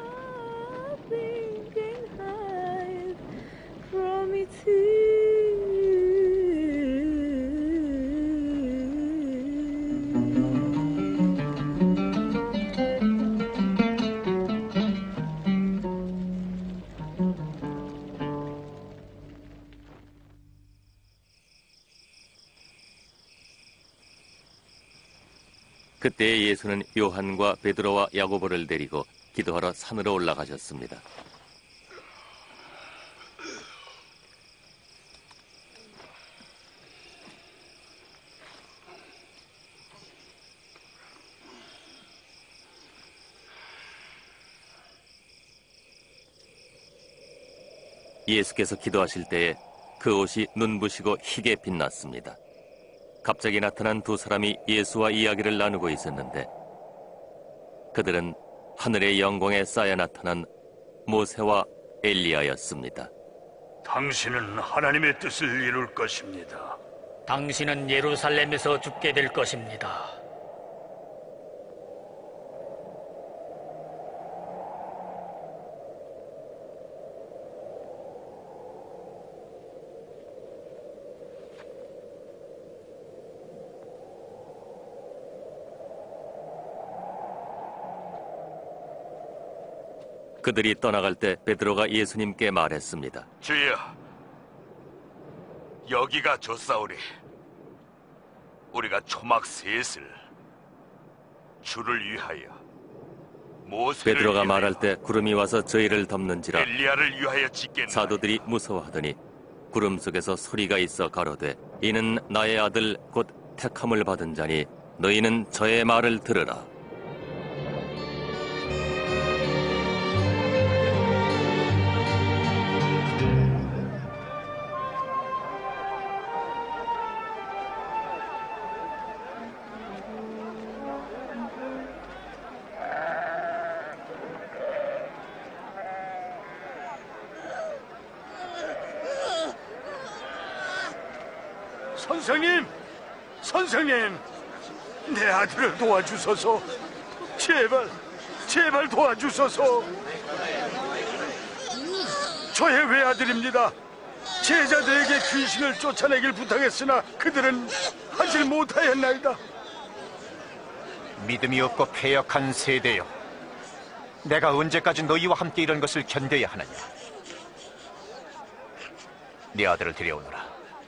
그때 예수는 요한과 베드로와 야고보를 데리고 기도하러 산으로 올라가셨습니다. 예수께서 기도하실 때에 그 옷이 눈부시고 희게 빛났습니다. 갑자기 나타난 두 사람이 예수와 이야기를 나누고 있었는데 그들은 하늘의 영광에 쌓여 나타난 모세와 엘리야였습니다. 당신은 하나님의 뜻을 이룰 것입니다. 당신은 예루살렘에서 죽게 될 것입니다. 그들이 떠나갈 때 베드로가 예수님께 말했습니다. 주여, 여기가 좋사오리. 우리가 초막 셋을 주를 위하여, 모세를 베드로가 위하여, 말할 때 구름이 와서 저희를 덮는지라 엘리야를 위하여 짓겠나이다. 사도들이 무서워하더니 구름 속에서 소리가 있어 가로되 이는 나의 아들 곧 택함을 받은 자니 너희는 저의 말을 들으라. 선생님! 선생님! 내 아들을 도와주소서! 제발, 제발 도와주소서! 저의 외아들입니다. 제자들에게 귀신을 쫓아내길 부탁했으나 그들은 하질 못하였나이다. 믿음이 없고 패역한 세대여, 내가 언제까지 너희와 함께 이런 것을 견뎌야 하느냐? 네 아들을 데려오너라.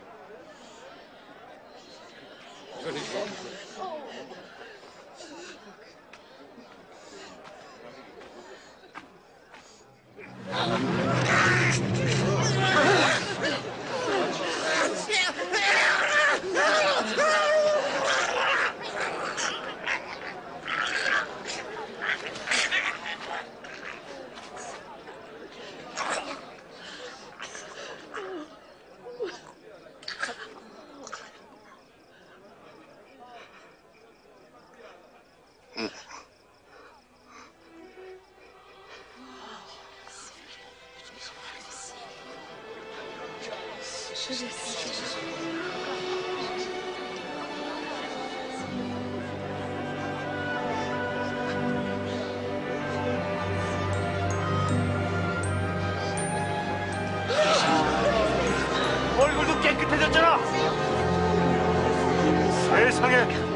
얼굴도 깨끗해졌잖아. 세상에.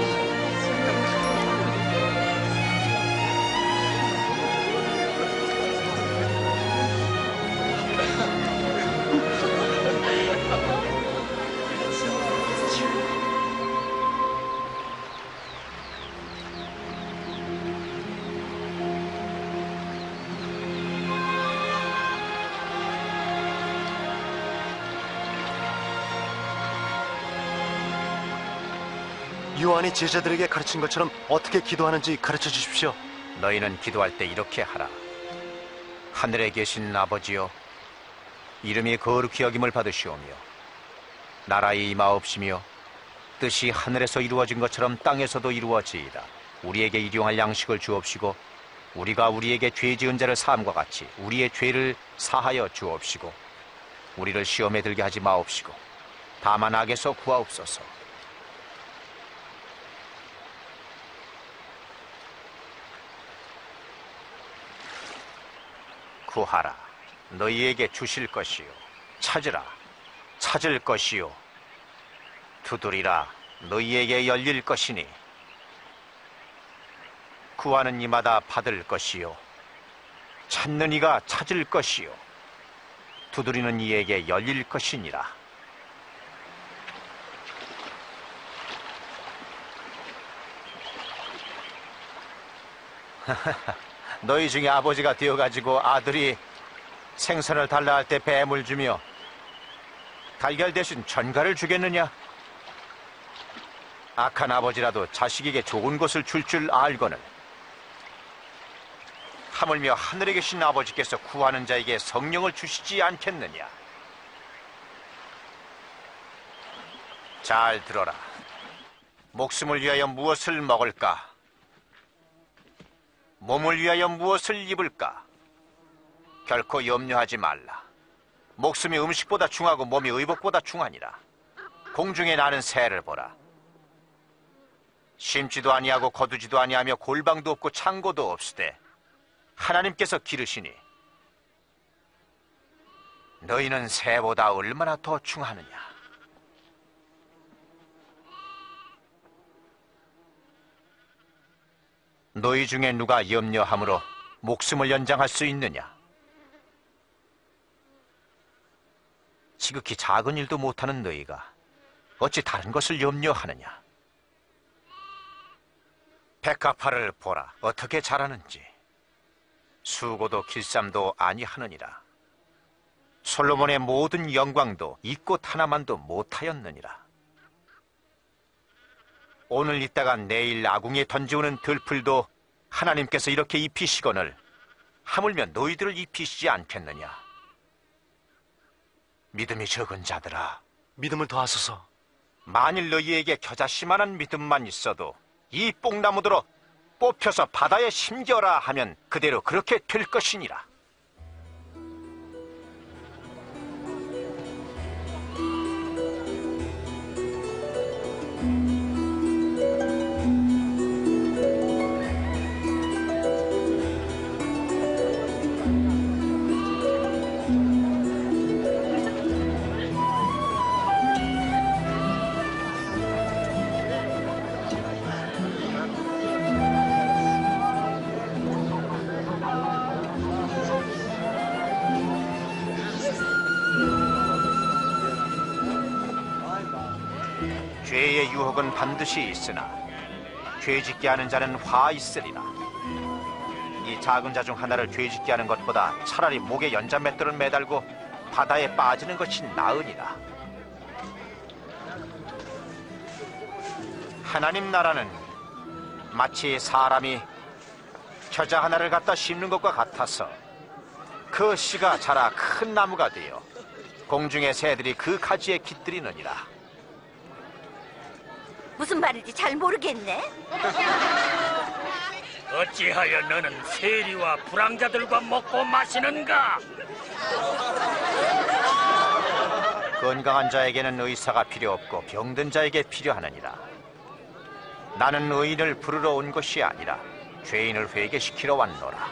요한이 제자들에게 가르친 것처럼 어떻게 기도하는지 가르쳐 주십시오. 너희는 기도할 때 이렇게 하라. 하늘에 계신 아버지여, 이름이 거룩히 여김을 받으시오며 나라의 임하옵시며 뜻이 하늘에서 이루어진 것처럼 땅에서도 이루어지이다. 우리에게 일용할 양식을 주옵시고 우리가 우리에게 죄 지은 자를 사함과 같이 우리의 죄를 사하여 주옵시고 우리를 시험에 들게 하지 마옵시고 다만 악에서 구하옵소서. 구하라, 너희에게 주실 것이요. 찾으라, 찾을 것이요. 두드리라, 너희에게 열릴 것이니. 구하는 이마다 받을 것이요. 찾는 이가 찾을 것이요. 두드리는 이에게 열릴 것이니라. 너희 중에 아버지가 되어가지고 아들이 생선을 달라 할 때 뱀을 주며 달걀 대신 전갈을 주겠느냐? 악한 아버지라도 자식에게 좋은 것을 줄 줄 알거늘 하물며 하늘에 계신 아버지께서 구하는 자에게 성령을 주시지 않겠느냐? 잘 들어라. 목숨을 위하여 무엇을 먹을까? 몸을 위하여 무엇을 입을까? 결코 염려하지 말라. 목숨이 음식보다 중하고 몸이 의복보다 중하니라. 공중에 나는 새를 보라. 심지도 아니하고 거두지도 아니하며 골방도 없고 창고도 없으되 하나님께서 기르시니 너희는 새보다 얼마나 더 중하느냐? 너희 중에 누가 염려함으로 목숨을 연장할 수 있느냐? 지극히 작은 일도 못하는 너희가 어찌 다른 것을 염려하느냐? 백합화를 보라. 어떻게 자라는지. 수고도 길쌈도 아니하느니라. 솔로몬의 모든 영광도 이 꽃 하나만도 못하였느니라. 오늘 있다가 내일 아궁이에 던지오는 들풀도 하나님께서 이렇게 입히시거늘 하물며 너희들을 입히시지 않겠느냐? 믿음이 적은 자들아, 믿음을 더하소서. 만일 너희에게 겨자씨만한 믿음만 있어도 이 뽕나무들어 뽑혀서 바다에 심겨라 하면 그대로 그렇게 될 것이니라. 죄의 유혹은 반드시 있으나 죄짓게 하는 자는 화 있으리라. 이 작은 자 중 하나를 죄짓게 하는 것보다 차라리 목에 연자맷돌을 매달고 바다에 빠지는 것이 나으니라. 하나님 나라는 마치 사람이 겨자 하나를 갖다 심는 것과 같아서 그 씨가 자라 큰 나무가 되어 공중의 새들이 그 가지에 깃들이느니라. 무슨 말인지 잘 모르겠네. 어찌하여 너는 세리와 불황자들과 먹고 마시는가? 건강한 자에게는 의사가 필요 없고 병든 자에게 필요하느니라. 나는 의인을 부르러 온 것이 아니라 죄인을 회개시키러 왔노라.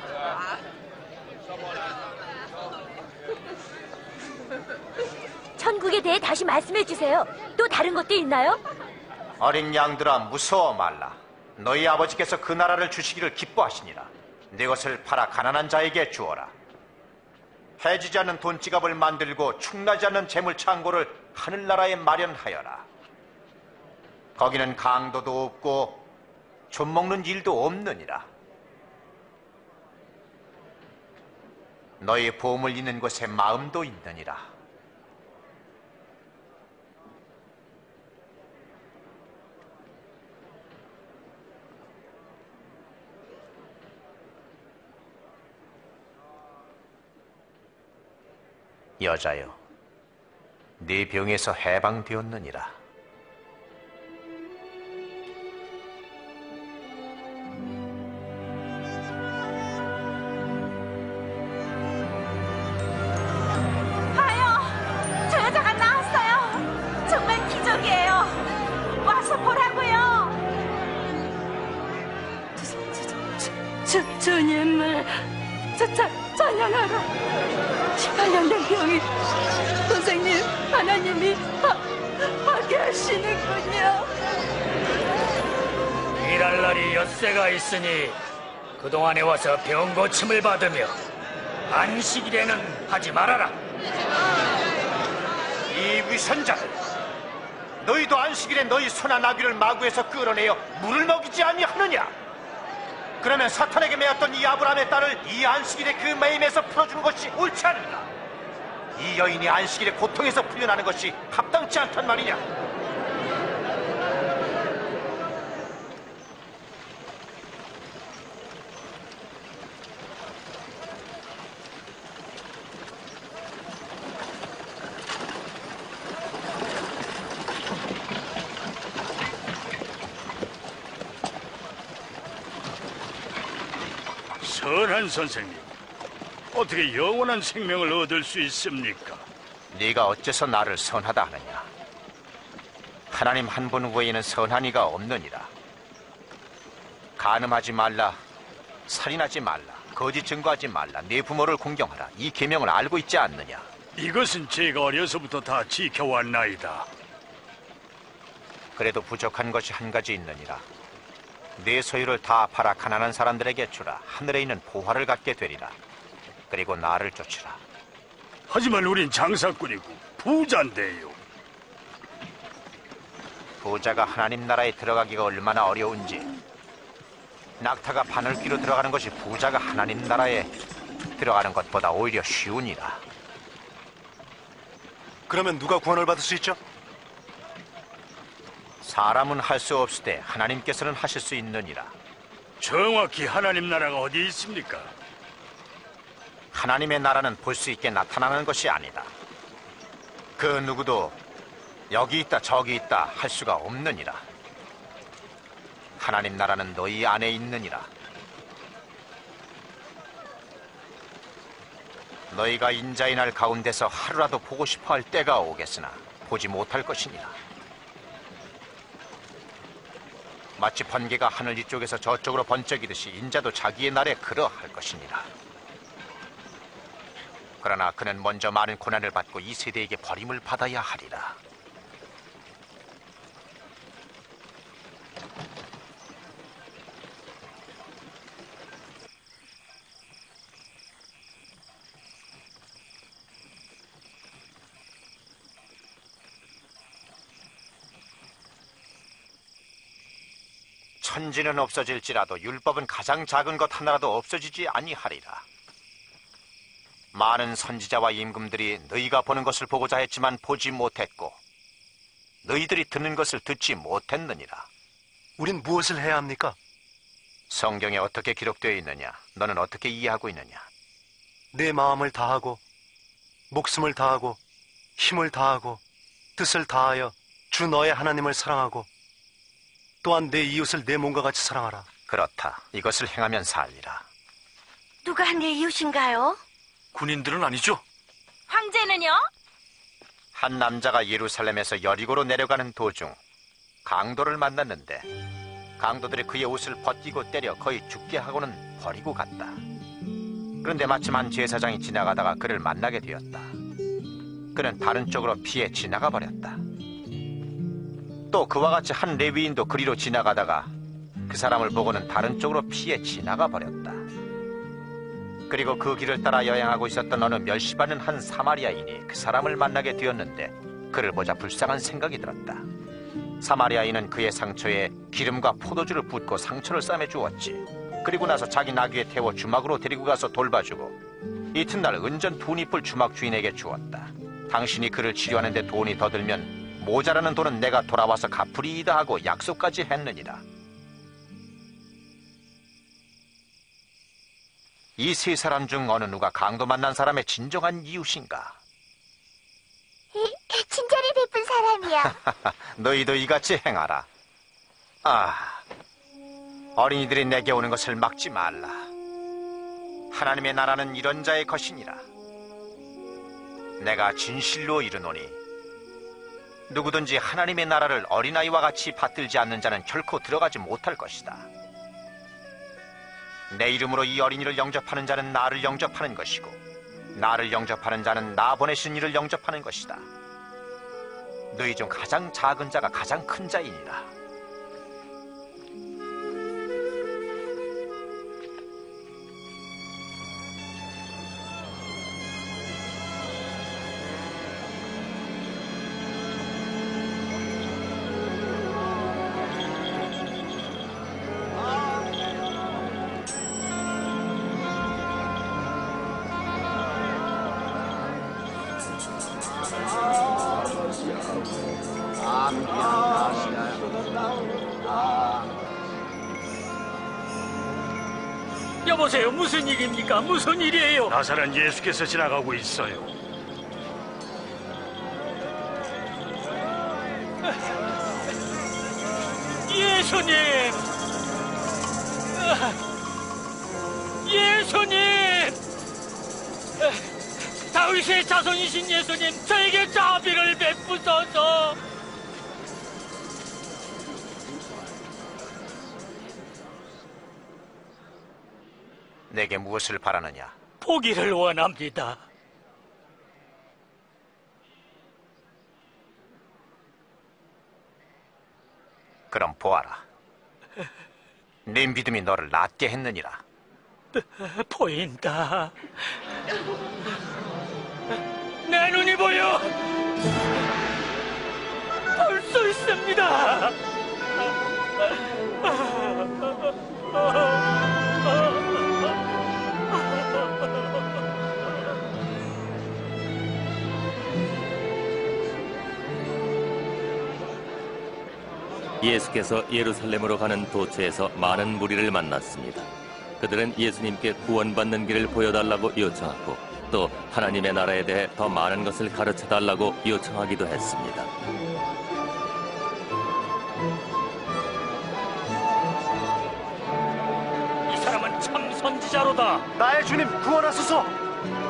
천국에 대해 다시 말씀해 주세요. 또 다른 것도 있나요? 어린 양들아, 무서워 말라. 너희 아버지께서 그 나라를 주시기를 기뻐하시니라. 네 것을 팔아 가난한 자에게 주어라. 해지지 않는 돈지갑을 만들고 충나지 않는 재물 창고를 하늘나라에 마련하여라. 거기는 강도도 없고 좀 먹는 일도 없느니라. 너희 보물 있는 곳에 마음도 있느니라. 여자여, 네 병에서 해방되었느니라. 봐요, 저 여자가 나왔어요. 정말 기적이에요. 와서 보라고요. 저, 저, 주님을 저, 저, 찬양하라. 십팔 년 된 병이 선생님, 하나님이 하, 하게 하시는군요. 일할 날이 엿새가 있으니 그동안에 와서 병 고침을 받으며 안식일에는 하지 말아라. 이 위선자들, 너희도 안식일에 너희 소나 나귀를 마구에서 끌어내어 물을 먹이지 아니하느냐? 그러면 사탄에게 매였던 이 아브라함의 딸을 이 안식일에 그 매임에서 풀어주는 것이 옳지 않은가? 이 여인이 안식일에 고통에서 풀려나는 것이 합당치 않단 말이냐? 선한 선생님, 어떻게 영원한 생명을 얻을 수 있습니까? 네가 어째서 나를 선하다 하느냐? 하나님 한 분 외에는 선한 이가 없느니라. 간음하지 말라, 살인하지 말라, 거짓 증거하지 말라, 네 부모를 공경하라. 이 계명을 알고 있지 않느냐? 이것은 제가 어려서부터 다 지켜왔나이다. 그래도 부족한 것이 한 가지 있느니라. 네 소유를 다 팔아 가난한 사람들에게 주라. 하늘에 있는 보화를 갖게 되리라. 그리고 나를 쫓으라. 하지만 우린 장사꾼이고 부자인데요. 부자가 하나님 나라에 들어가기가 얼마나 어려운지, 낙타가 바늘귀로 들어가는 것이 부자가 하나님 나라에 들어가는 것보다 오히려 쉬우니라. 그러면 누가 구원을 받을 수 있죠? 사람은 할 수 없으되 하나님께서는 하실 수 있느니라. 정확히 하나님 나라가 어디 있습니까? 하나님의 나라는 볼 수 있게 나타나는 것이 아니다. 그 누구도 여기 있다 저기 있다 할 수가 없느니라. 하나님 나라는 너희 안에 있느니라. 너희가 인자의 날 가운데서 하루라도 보고 싶어 할 때가 오겠으나 보지 못할 것이니라. 마치 번개가 하늘 이쪽에서 저쪽으로 번쩍이듯이 인자도 자기의 날에 그러할 것이니라. 그러나 그는 먼저 많은 고난을 받고 이 세대에게 버림을 받아야 하리라. 천지는 없어질지라도 율법은 가장 작은 것 하나라도 없어지지 아니하리라. 많은 선지자와 임금들이 너희가 보는 것을 보고자 했지만 보지 못했고 너희들이 듣는 것을 듣지 못했느니라. 우린 무엇을 해야 합니까? 성경에 어떻게 기록되어 있느냐? 너는 어떻게 이해하고 있느냐? 내 마음을 다하고 목숨을 다하고 힘을 다하고 뜻을 다하여 주 너의 하나님을 사랑하고 또한 내 이웃을 내 몸과 같이 사랑하라. 그렇다. 이것을 행하면 살리라. 누가 내 이웃인가요? 군인들은 아니죠? 황제는요? 한 남자가 예루살렘에서 여리고로 내려가는 도중 강도를 만났는데 강도들이 그의 옷을 벗기고 때려 거의 죽게 하고는 버리고 갔다. 그런데 마침 한 제사장이 지나가다가 그를 만나게 되었다. 그는 다른 쪽으로 피해 지나가 버렸다. 또 그와 같이 한 레위인도 그리로 지나가다가 그 사람을 보고는 다른 쪽으로 피해 지나가 버렸다. 그리고 그 길을 따라 여행하고 있었던 어느 멸시받는 한 사마리아인이 그 사람을 만나게 되었는데 그를 보자 불쌍한 생각이 들었다. 사마리아인은 그의 상처에 기름과 포도주를 붓고 상처를 싸매 주었지. 그리고 나서 자기 나귀에 태워 주막으로 데리고 가서 돌봐주고 이튿날 은전 돈잎을 주막 주인에게 주었다. 당신이 그를 치료하는데 돈이 더 들면 모자라는 돈은 내가 돌아와서 갚으리이다 하고 약속까지 했느니라. 이 세 사람 중 어느 누가 강도 만난 사람의 진정한 이웃인가? 친절히 베푼 사람이야. 너희도 이같이 행하라. 아, 어린이들이 내게 오는 것을 막지 말라. 하나님의 나라는 이런 자의 것이니라. 내가 진실로 이르노니 누구든지 하나님의 나라를 어린아이와 같이 받들지 않는 자는 결코 들어가지 못할 것이다. 내 이름으로 이 어린이를 영접하는 자는 나를 영접하는 것이고 나를 영접하는 자는 나 보내신 이를 영접하는 것이다. 너희 중 가장 작은 자가 가장 큰 자이니라. 여보세요, 무슨 일입니까? 무슨 일이에요? 나사렛 예수께서 지나가고 있어요. 예수님! 예수님! 다윗의 자손이신 예수님, 저에게 자비를 베푸소서. 내게 무엇을 바라느냐? 포기를 원합니다. 그럼 보아라. 네 믿음이 너를 낫게 했느니라. 보인다. 내 눈이 보여. 볼 수 있습니다. 예수께서 예루살렘으로 가는 도처에서 많은 무리를 만났습니다. 그들은 예수님께 구원받는 길을 보여달라고 요청하고 또 하나님의 나라에 대해 더 많은 것을 가르쳐달라고 요청하기도 했습니다. 이 사람은 참 선지자로다. 나의 주님 구원하소서.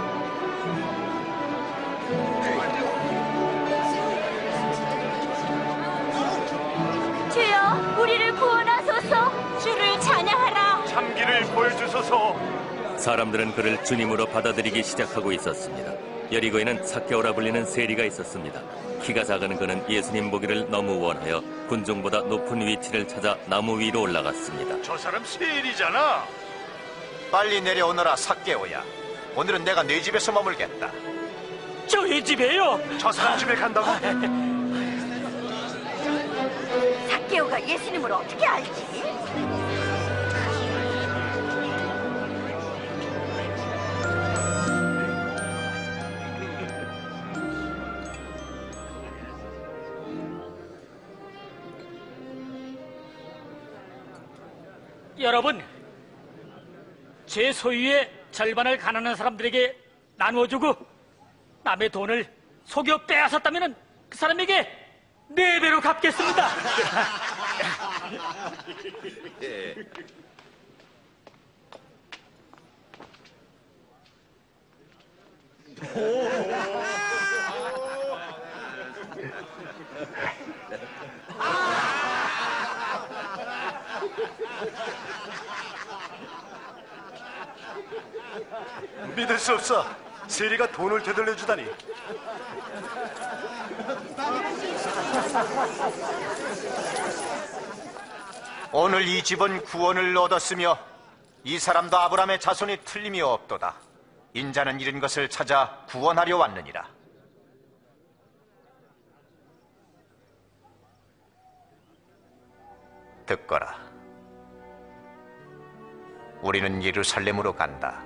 주여, 우리를 구원하소서. 주를 찬양하라. 참기를 보여주소서. 사람들은 그를 주님으로 받아들이기 시작하고 있었습니다. 여리고에는 삭개오라 불리는 세리가 있었습니다. 키가 작은 그는 예수님 보기를 너무 원하여 군중보다 높은 위치를 찾아 나무 위로 올라갔습니다. 저 사람 세리잖아. 빨리 내려오너라 삭개오야. 오늘은 내가 네 집에서 머물겠다. 저희 집에요? 저 사람 집에 간다고? 삭개오가 예수님을 어떻게 알지? 여러분, 제 소유의 절반을 가난한 사람들에게 나누어주고 남의 돈을 속여 빼앗았다면 그 사람에게 네 배로 갚겠습니다. 믿을 수 없어. 세리가 돈을 되돌려 주다니. 오늘 이 집은 구원을 얻었으며 이 사람도 아브라함의 자손이 틀림이 없도다. 인자는 잃은 것을 찾아 구원하려 왔느니라. 듣거라. 우리는 예루살렘으로 간다.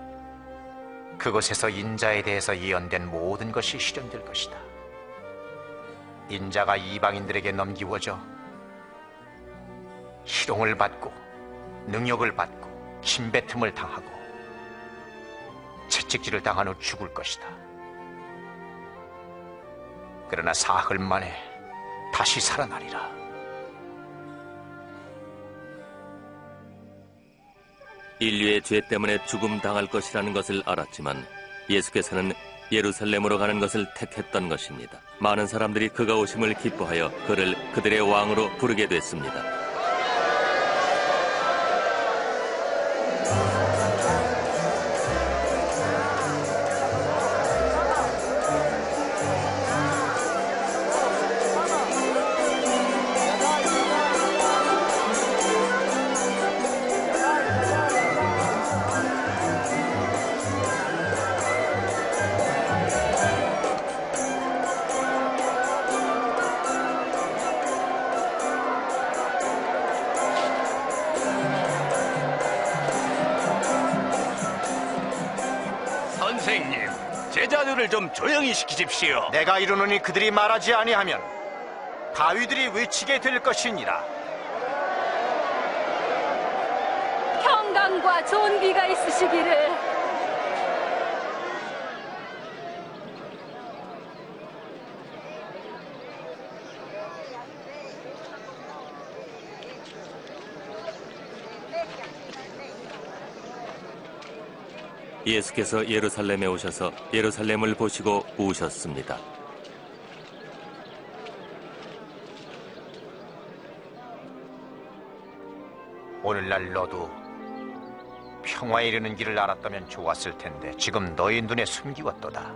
그곳에서 인자에 대해서 예언된 모든 것이 실현될 것이다. 인자가 이방인들에게 넘기워져 희롱을 받고 능욕을 받고 침뱉음을 당하고 채찍질을 당한 후 죽을 것이다. 그러나 사흘 만에 다시 살아나리라. 인류의 죄 때문에 죽음 당할 것이라는 것을 알았지만 예수께서는 예루살렘으로 가는 것을 택했던 것입니다. 많은 사람들이 그가 오심을 기뻐하여 그를 그들의 왕으로 부르게 됐습니다. 선생님, 제자들을 좀 조용히 시키십시오. 내가 이루노니 그들이 말하지 아니하면 가위들이 외치게 될 것이니라. 평강과 존귀가 있으시기를. 예수께서 예루살렘에 오셔서 예루살렘을 보시고 우셨습니다. 오늘날 너도 평화에 이르는 길을 알았다면 좋았을 텐데 지금 너희 눈에 숨기웠도다.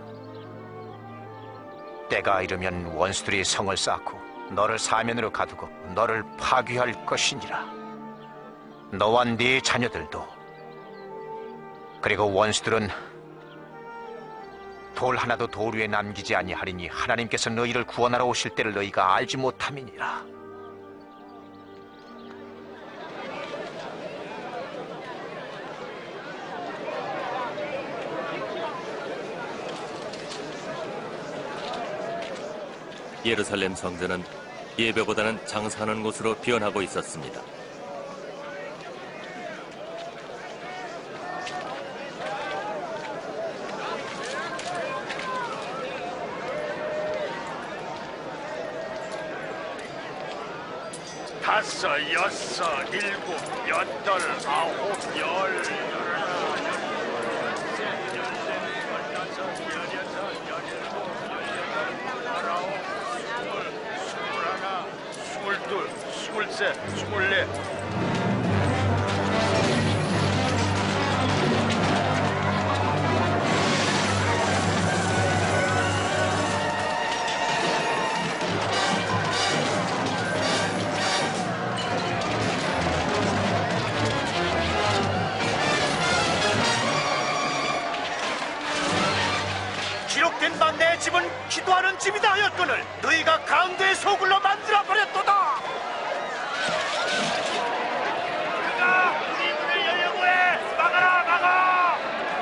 때가 이르면 원수들이 성을 쌓고 너를 사면으로 가두고 너를 파괴할 것이니라. 너와 네 자녀들도. 그리고 원수들은 돌 하나도 돌 위에 남기지 아니하리니 하나님께서 너희를 구원하러 오실 때를 너희가 알지 못함이니라. 예루살렘 성전은 예배보다는 장사하는 곳으로 변하고 있었습니다. 다섯, 여섯, 일곱, 여덟, 아홉, 열, 스물둘, 스물셋, 스물넷. 기록된 바 내 집은 기도하는 집이다 하였거늘 너희가 가운데에 소굴로 만들어 버렸도다. 그가 우리 문을 열려고 해. 막아라, 막아.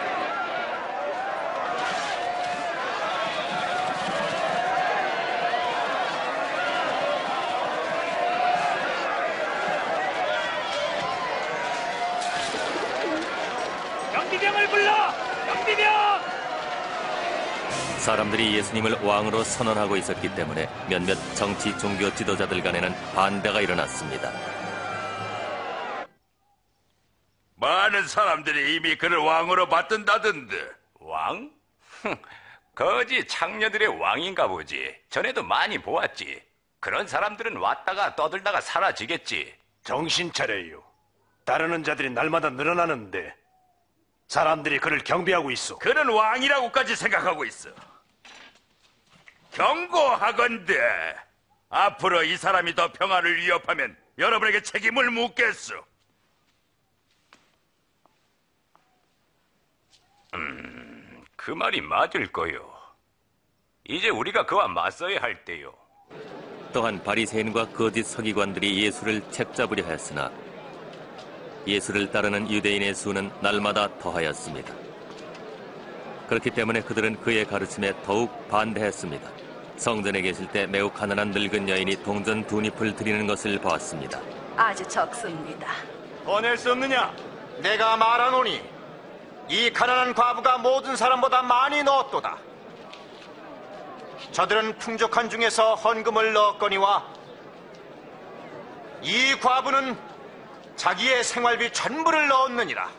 경비병을 불러! 경비병! 사람들이 예수님을 왕으로 선언하고 있었기 때문에 몇몇 정치 종교 지도자들 간에는 반대가 일어났습니다. 많은 사람들이 이미 그를 왕으로 받든다던데. 왕? 거지 창녀들의 왕인가 보지. 전에도 많이 보았지. 그런 사람들은 왔다가 떠들다가 사라지겠지. 정신 차려요. 따르는 자들이 날마다 늘어나는데 사람들이 그를 경배하고 있어. 그는 왕이라고까지 생각하고 있어. 경고하건대 앞으로 이 사람이 더 평화를 위협하면 여러분에게 책임을 묻겠소. 음, 그 말이 맞을 거요. 이제 우리가 그와 맞서야 할 때요. 또한 바리새인과 거짓 서기관들이 예수를 책잡으려 하였으나 예수를 따르는 유대인의 수는 날마다 더하였습니다. 그렇기 때문에 그들은 그의 가르침에 더욱 반대했습니다. 성전에 계실 때 매우 가난한 늙은 여인이 동전 두 잎을 드리는 것을 보았습니다. 아주 적습니다. 더 낼 수 없느냐? 내가 말하노니 이 가난한 과부가 모든 사람보다 많이 넣었도다. 저들은 풍족한 중에서 헌금을 넣었거니와 이 과부는 자기의 생활비 전부를 넣었느니라.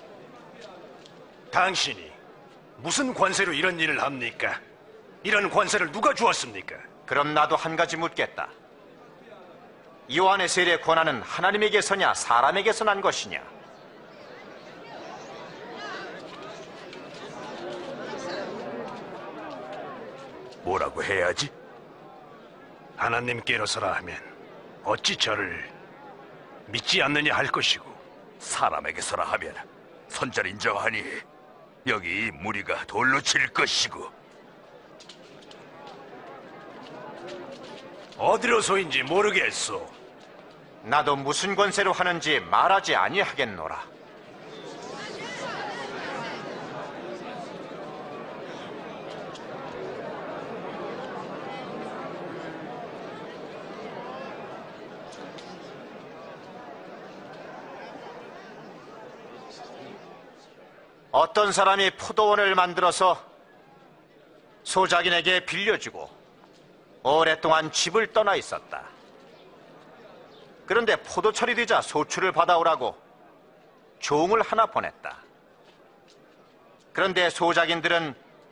당신이 무슨 관세로 이런 일을 합니까? 이런 관세를 누가 주었습니까? 그럼 나도 한 가지 묻겠다. 요한의 세례 권한은 하나님에게서냐 사람에게서 난 것이냐? 뭐라고 해야지? 하나님께로서라 하면 어찌 저를 믿지 않느냐 할 것이고, 사람에게서라 하면 선잘 인정하니 여기 이 무리가 돌로 칠 것이고. 어디로소인지 모르겠소. 나도 무슨 권세로 하는지 말하지 아니하겠노라. 어떤 사람이 포도원을 만들어서 소작인에게 빌려주고 오랫동안 집을 떠나 있었다. 그런데 포도철이 되자 소출을 받아오라고 종을 하나 보냈다. 그런데 소작인들은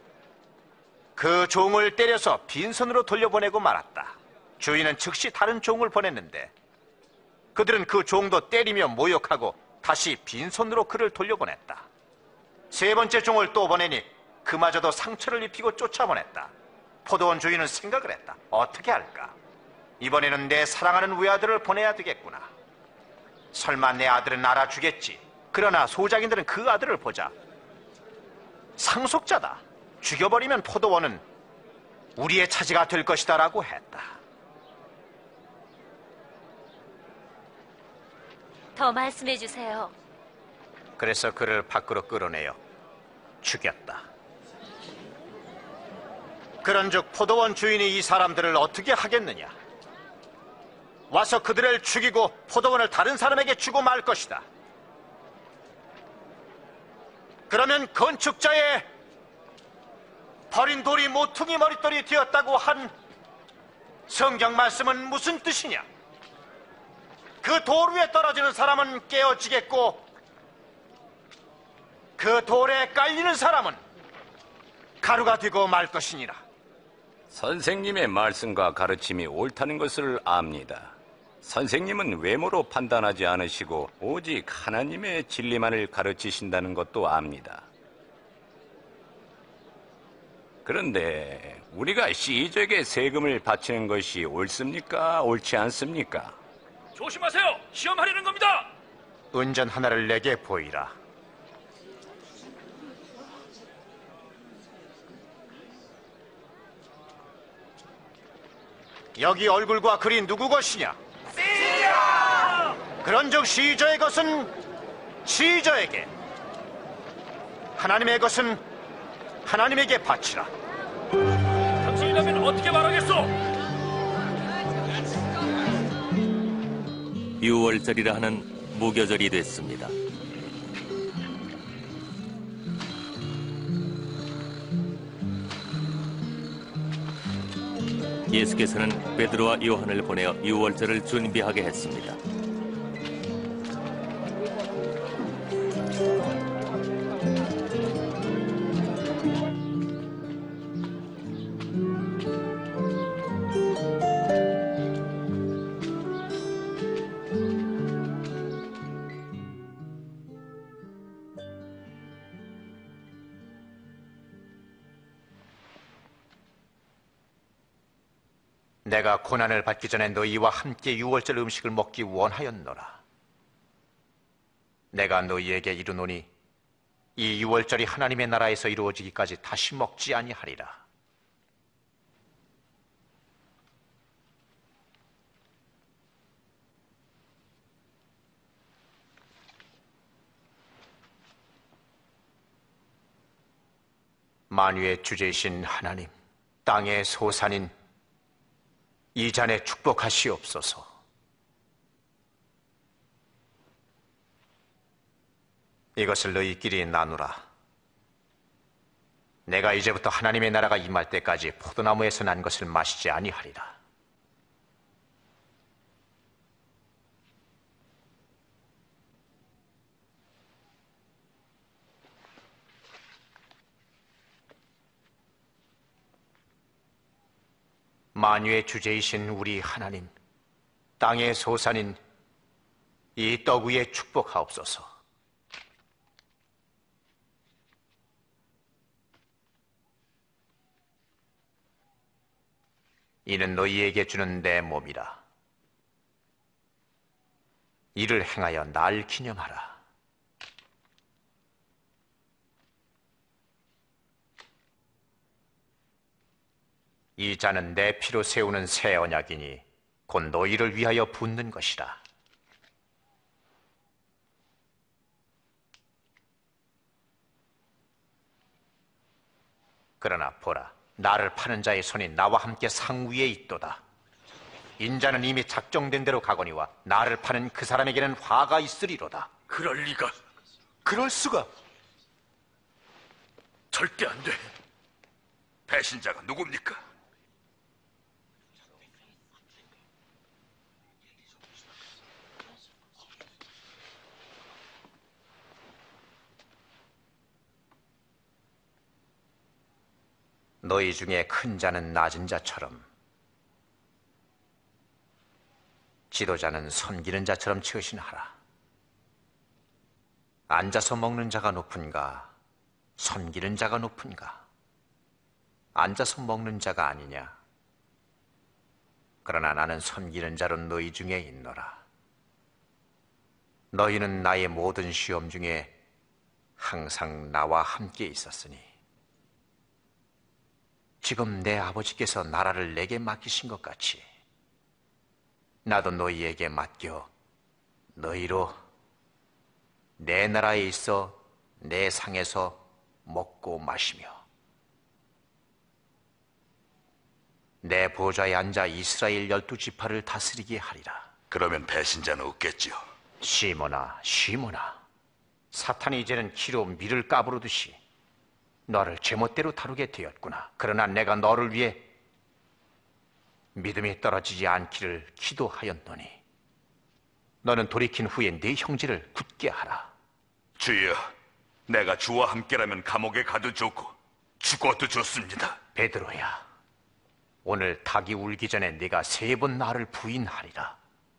그 종을 때려서 빈손으로 돌려보내고 말았다. 주인은 즉시 다른 종을 보냈는데 그들은 그 종도 때리며 모욕하고 다시 빈손으로 그를 돌려보냈다. 세 번째 종을 또 보내니 그마저도 상처를 입히고 쫓아보냈다. 포도원 주인은 생각을 했다. 어떻게 할까? 이번에는 내 사랑하는 외아들을 보내야 되겠구나. 설마 내 아들은 알아주겠지. 그러나 소작인들은 그 아들을 보자 상속자다, 죽여버리면 포도원은 우리의 차지가 될 것이다 라고 했다. 더 말씀해 주세요. 그래서 그를 밖으로 끌어내어 죽였다. 그런즉 포도원 주인이 이 사람들을 어떻게 하겠느냐? 와서 그들을 죽이고 포도원을 다른 사람에게 주고 말 것이다. 그러면 건축자의 버린 돌이 모퉁이 머릿돌이 되었다고 한 성경 말씀은 무슨 뜻이냐? 그 돌 위에 떨어지는 사람은 깨어지겠고 그 돌에 깔리는 사람은 가루가 되고 말 것이니라. 선생님의 말씀과 가르침이 옳다는 것을 압니다. 선생님은 외모로 판단하지 않으시고 오직 하나님의 진리만을 가르치신다는 것도 압니다. 그런데 우리가 시저에게 세금을 바치는 것이 옳습니까? 옳지 않습니까? 조심하세요. 시험하려는 겁니다. 은전 하나를 내게 보이라. 여기 얼굴과 글이 누구 것이냐? 시저! 그런즉 시저의 것은 시저에게, 하나님의 것은 하나님에게 바치라. 당신이라면 어떻게 말하겠소? 유월절이라 하는 무교절이 됐습니다. 예수께서는 베드로와 요한을 보내어 유월절을 준비하게 했습니다. 내가 고난을 받기 전에 너희와 함께 유월절 음식을 먹기 원하였노라. 내가 너희에게 이르노니 이 유월절이 하나님의 나라에서 이루어지기까지 다시 먹지 아니하리라. 만유의 주제이신 하나님, 땅의 소산인 이 잔에 축복하시옵소서. 이것을 너희끼리 나누라. 내가 이제부터 하나님의 나라가 임할 때까지 포도나무에서 난 것을 마시지 아니하리라. 만유의 주제이신 우리 하나님, 땅의 소산인 이 떡 위에 축복하옵소서. 이는 너희에게 주는 내 몸이라. 이를 행하여 날 기념하라. 이 잔은 내 피로 세우는 새 언약이니 곧 너희를 위하여 붓는 것이라. 그러나 보라, 나를 파는 자의 손이 나와 함께 상 위에 있도다. 인자는 이미 작정된 대로 가거니와 나를 파는 그 사람에게는 화가 있으리로다. 그럴 리가. 그럴 수가. 절대 안 돼. 배신자가 누굽니까? 너희 중에 큰 자는 낮은 자처럼, 지도자는 섬기는 자처럼 처신하라. 앉아서 먹는 자가 높은가, 섬기는 자가 높은가? 앉아서 먹는 자가 아니냐? 그러나 나는 섬기는 자로 너희 중에 있노라. 너희는 나의 모든 시험 중에 항상 나와 함께 있었으니, 지금 내 아버지께서 나라를 내게 맡기신 것 같이 나도 너희에게 맡겨 너희로 내 나라에 있어 내 상에서 먹고 마시며 내 보좌에 앉아 이스라엘 열두 지파를 다스리게 하리라. 그러면 배신자는 없겠지요. 시몬아, 시몬아, 사탄이 이제는 키로 밀을 까부르듯이 너를 제멋대로 다루게 되었구나. 그러나 내가 너를 위해 믿음이 떨어지지 않기를 기도하였노니 너는 돌이킨 후에 네 형제를 굳게 하라. 주여, 내가 주와 함께라면 감옥에 가도 좋고 죽어도 좋습니다. 베드로야, 오늘 닭이 울기 전에 네가 세 번 나를 부인하리라.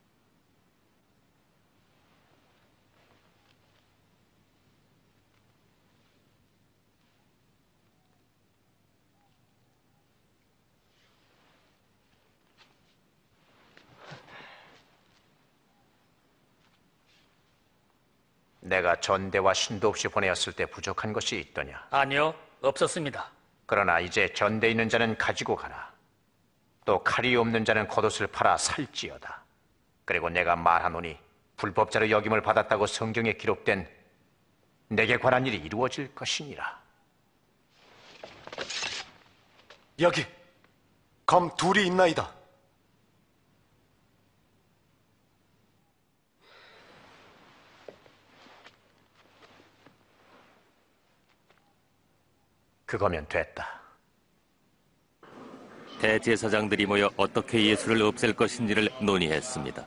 내가 전대와 신도 없이 보내었을 때 부족한 것이 있더냐? 아니요, 없었습니다. 그러나 이제 전대 있는 자는 가지고 가라. 또 칼이 없는 자는 겉옷을 팔아 살지어다. 그리고 내가 말하노니 불법자로 여김을 받았다고 성경에 기록된 내게 관한 일이 이루어질 것이니라. 여기 검 둘이 있나이다. 그거면 됐다. 대제사장들이 모여 어떻게 예수를 없앨 것인지를 논의했습니다.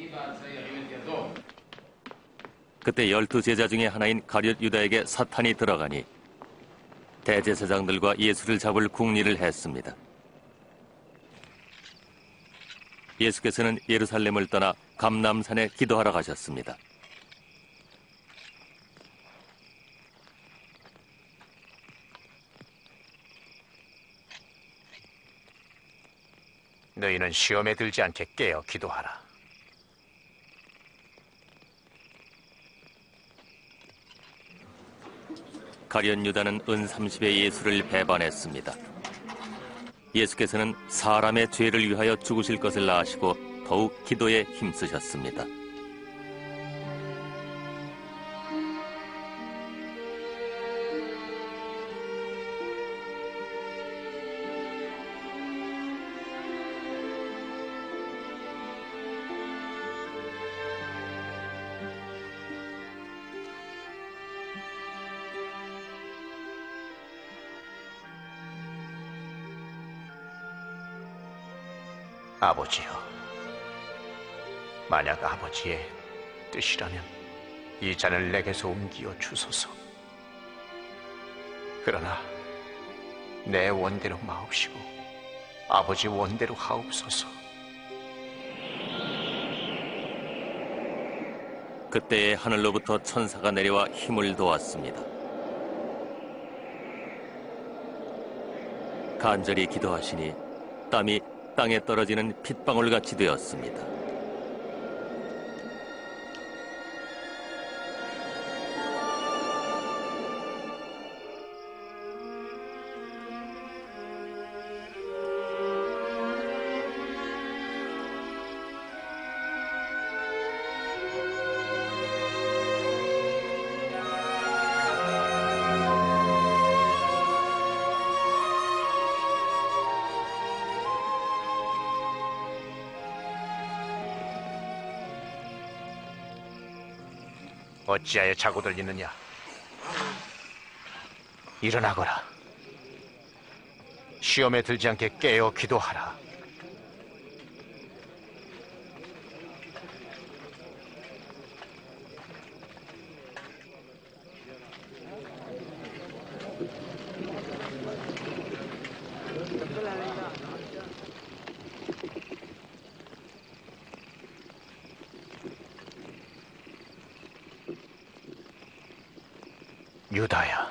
그때 열두 제자 중에 하나인 가룟 유다에게 사탄이 들어가니 대제사장들과 예수를 잡을 궁리를 했습니다. 예수께서는 예루살렘을 떠나 감람산에 기도하러 가셨습니다. 너희는 시험에 들지 않게 깨어 기도하라. 가룟 유다는 은 삼십에 예수를 배반했습니다. 예수께서는 사람의 죄를 위하여 죽으실 것을 아시고 더욱 기도에 힘쓰셨습니다. 아버지여, 만약 아버지의 뜻이라면 이 잔을 내게서 옮기어 주소서. 그러나 내 원대로 마옵시고 아버지 원대로 하옵소서. 그때에 하늘로부터 천사가 내려와 힘을 도왔습니다. 간절히 기도하시니 땀이 땅에 떨어지는 핏방울같이 되었습니다. 어찌하여 자고들 있느냐? 일어나거라. 시험에 들지 않게 깨어 기도하라. 유다야,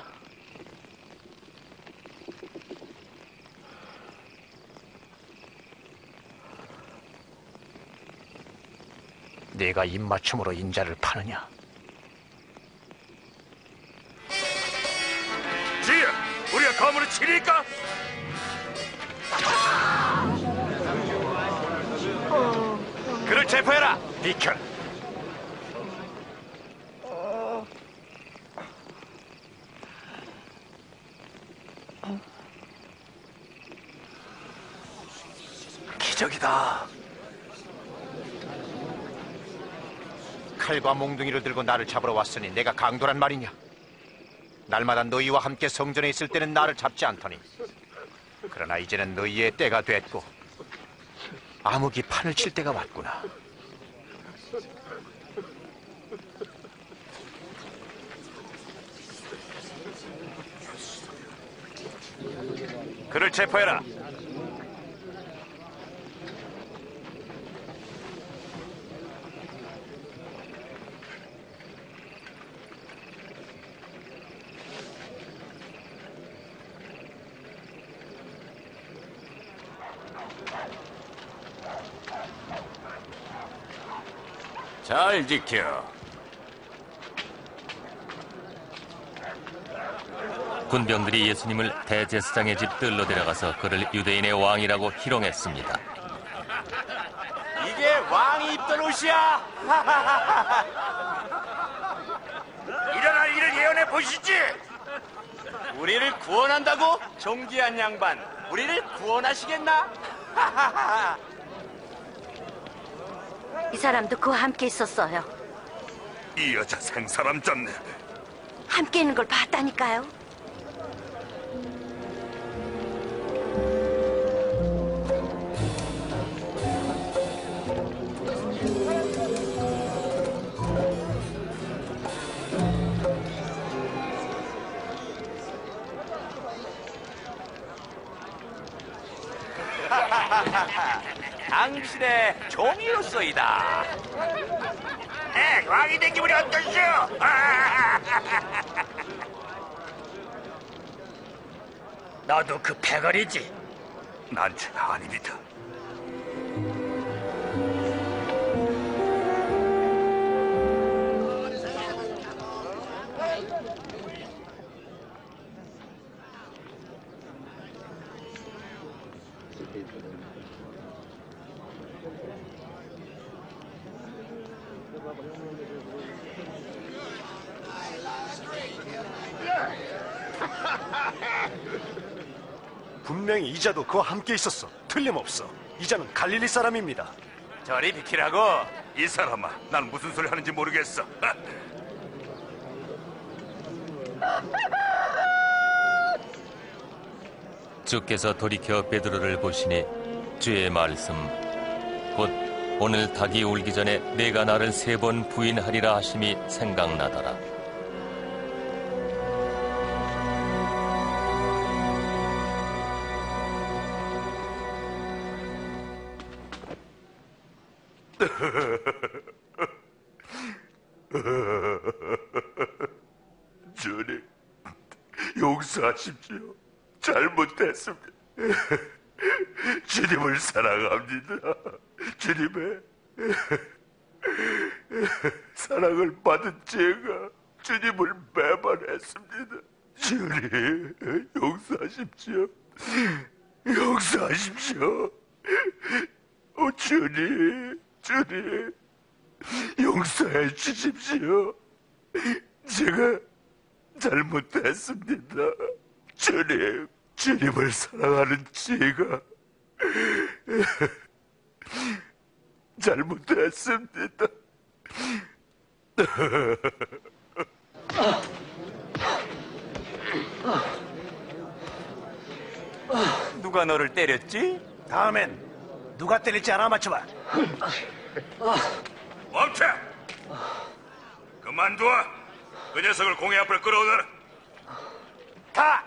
네가 입맞춤으로 인자를 파느냐? 지야, 우리가 검으로 치리까? 그를 체포해라, 비켜. 기적이다. 칼과 몽둥이를 들고 나를 잡으러 왔으니 내가 강도란 말이냐? 날마다 너희와 함께 성전에 있을 때는 나를 잡지 않더니, 그러나 이제는 너희의 때가 됐고 암흑이 판을 칠 때가 왔구나. 그를 체포해라. 잘 지켜. 군병들이 예수님을 대제사장의 집 뜰로 데려가서 그를 유대인의 왕이라고 희롱했습니다. 이게 왕이 입던 옷이야. 일어날 일을 예언해 보시지. 우리를 구원한다고? 존귀한 양반, 우리를 구원하시겠나? 이 사람도 그와 함께 있었어요. 이 여자 생사람 졌네. 함께 있는 걸 봤다니까요. 당신의 종이로서이다. 에, 왕이 된 기분이 어떠시오? 너도 그 패거리지? 난 죄가 아닙니다. 분명히 이자도 그와 함께 있었어. 틀림없어. 이자는 갈릴리 사람입니다. 저리 비키라고. 이 사람아, 난 무슨 소리 하는지 모르겠어. 주께서 돌이켜 베드로를 보시니 주의 말씀 곧 오늘 닭이 울기 전에 내가 나를 세 번 부인하리라 하심이 생각나더라. 주님, 용서하십시오. 잘못했습니다. 주님을 사랑합니다. 주님의 사랑을 받은 제가 주님을 배반했습니다. 주님, 용서하십시오. 용서하십시오. 오, 주님, 주님, 용서해 주십시오. 제가 잘못했습니다. 주님, 주님을 사랑하는 제가 잘못했습니다. 누가 너를 때렸지? 다음엔 누가 때릴지 알아맞혀봐. 멈춰! 그만둬! 그 녀석을 공회 앞으로 끌어오너라. 가!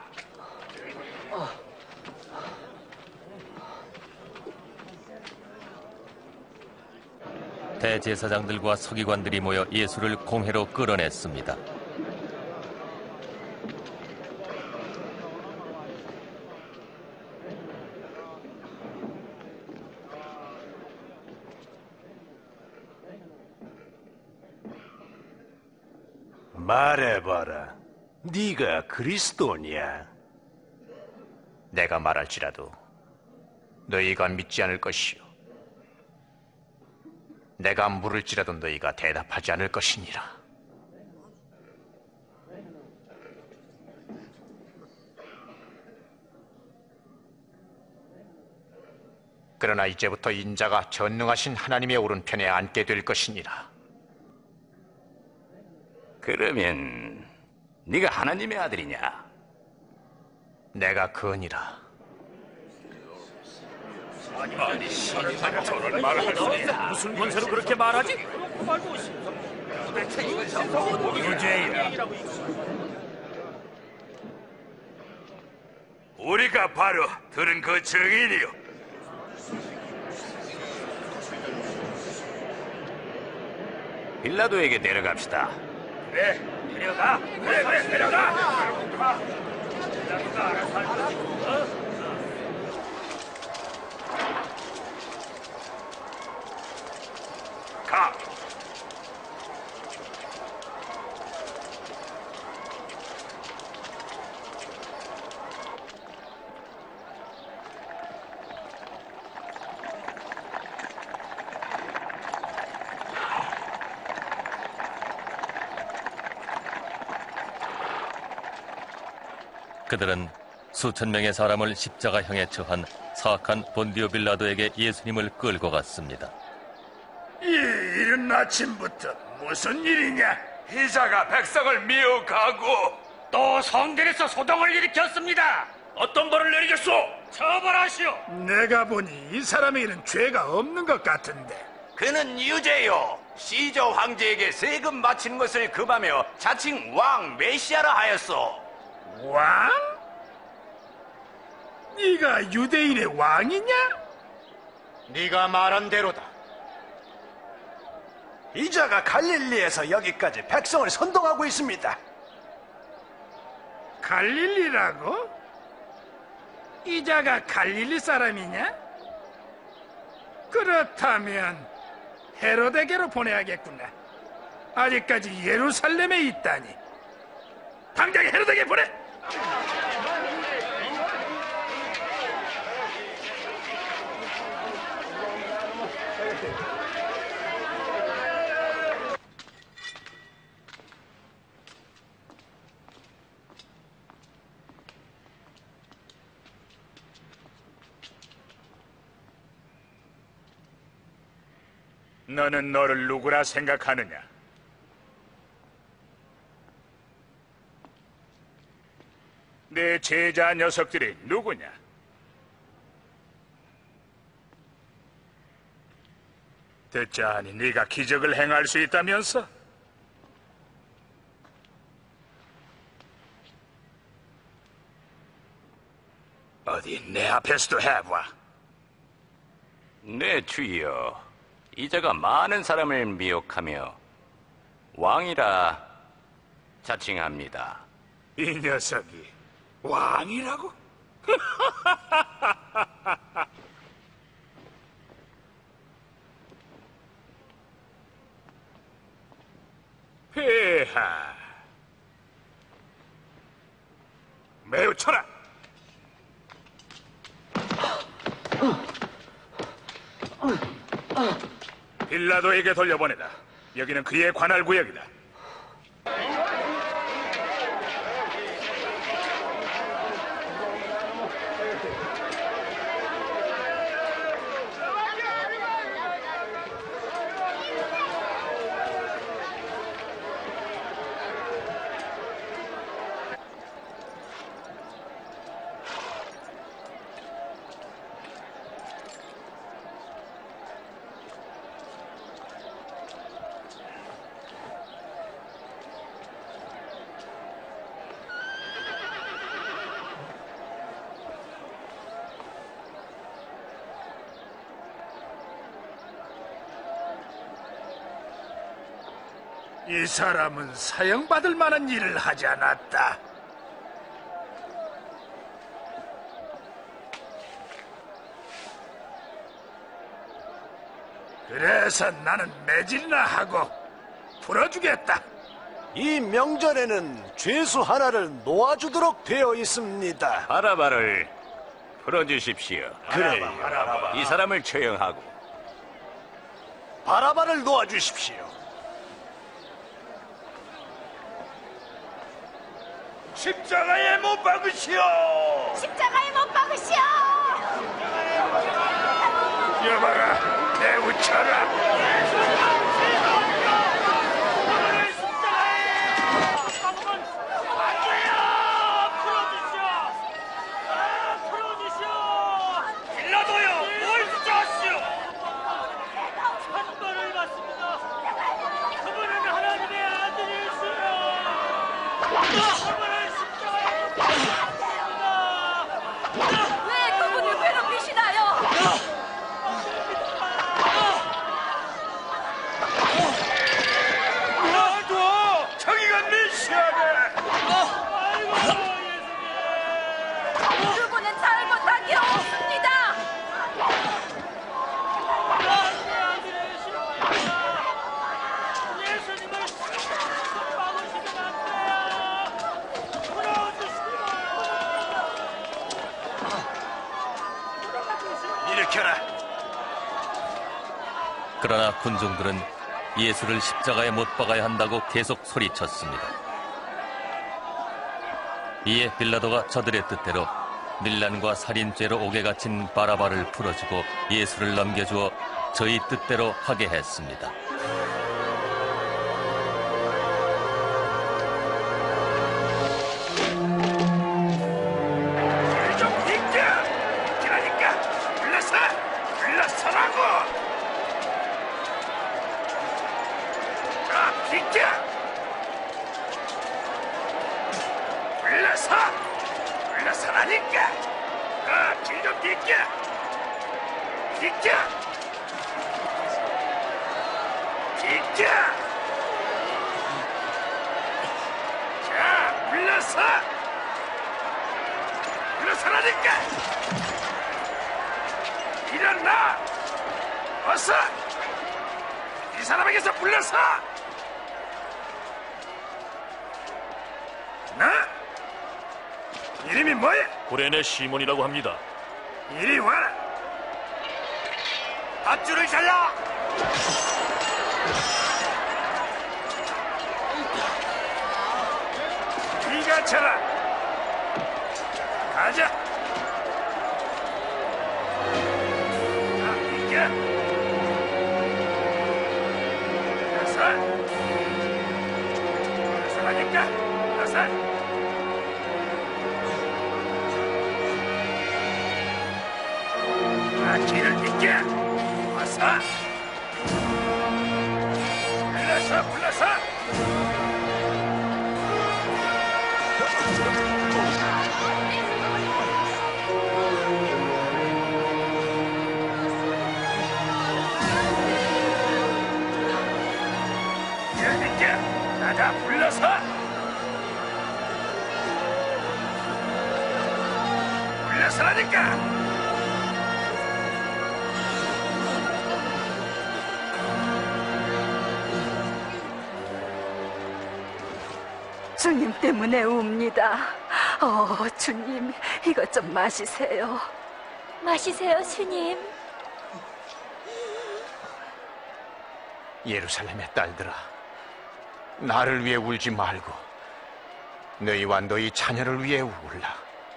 대제사장들과 서기관들이 모여 예수를 공회로 끌어냈습니다. 말해봐라. 네가 그리스도냐? 내가 말할지라도 너희가 믿지 않을 것이요 내가 물을지라도 너희가 대답하지 않을 것이니라. 그러나 이제부터 인자가 전능하신 하나님의 오른편에 앉게 될 것이니라. 그러면 네가 하나님의 아들이냐? 내가 그니라. 아니, 저런 말을 할 수 있어? 무슨 권세로 그렇게 말하지? 유죄야. 우리가 바로 들은 그 증인이요. 빌라도에게 내려갑시다. 그래, 내려가. 그래, 그래, 내려가. 빌라도가 알아서 할 거지. 어? 가. 그들은 수천 명의 사람을 십자가형에 처한 사악한 본디오 빌라도에게 예수님을 끌고 갔습니다. 이 이른 아침부터 무슨 일이냐? 이자가 백성을 미혹하고 또 성전에서 소동을 일으켰습니다. 어떤 벌을 내리겠소? 처벌하시오. 내가 보니 이 사람에게는 죄가 없는 것 같은데. 그는 유죄요. 시저 황제에게 세금 바치는 것을 금하며 자칭 왕 메시아라 하였소. 왕? 네가 유대인의 왕이냐? 네가 말한 대로다. 이자가 갈릴리에서 여기까지 백성을 선동하고 있습니다. 갈릴리라고? 이자가 갈릴리 사람이냐? 그렇다면 헤로데게로 보내야겠구나. 아직까지 예루살렘에 있다니. 당장 헤로데게 보내! 너는 너를 누구라 생각하느냐? 내 제자 녀석들이 누구냐? 듣자하니 네가 기적을 행할 수 있다면서? 어디 내 앞에서도 해봐. 네, 주여. 이자가 많은 사람을 미혹하며 왕이라 자칭합니다. 이 녀석이 왕이라고? 폐하, 매우 쳐라. 빌라도에게 돌려보내다. 여기는 그의 관할 구역이다. 이 사람은 사형받을 만한 일을 하지 않았다. 그래서 나는 매질이나 하고 풀어주겠다. 이 명절에는 죄수 하나를 놓아주도록 되어 있습니다. 바라바를 풀어주십시오. 그래, 이 사람을 처형하고 바라바를 놓아주십시오. 십자가에 못 박으시오. 십자가에 못 박으시오. 여봐라, 내우쳐라. 왜 그분을 괴롭히시나요? 놔둬! 저기가 메시아네! 그분은 잘못한 게 없습니다. 일으켜라. 그러나 군중들은 예수를 십자가에 못 박아야 한다고 계속 소리쳤습니다. 이에 빌라도가 저들의 뜻대로 밀란과 살인죄로 옥에 갇힌 바라바를 풀어주고 예수를 넘겨주어 저희 뜻대로 하게 했습니다. 좀 비켜! 비키라니까! 불러서! 불러서라고! 아, 비켜! 불러서! 불러서라니까! 아, 길 좀 비켜! 비켜! 비켜! 자, 불러서! 일어서라니까! 일어나! 어서! 이 사람에게서 불러서! 나? 이름이 뭐야? 구레네 시몬이라고 합니다. 이리 와라! 밧줄을 잘라! 네가 쳐라! 가자! 자, 비켜! 일어서! 일어서라니까! 일어서! 자, 길을 비켜! 어서! 불러서, 불러서! 길을 비켜! 나다 불러서! 불러서라니까! 주님 때문에 웁니다. 어, 주님, 이것 좀 마시세요. 마시세요, 주님. 예루살렘의 딸들아, 나를 위해 울지 말고 너희와 너희 자녀를 위해 울라.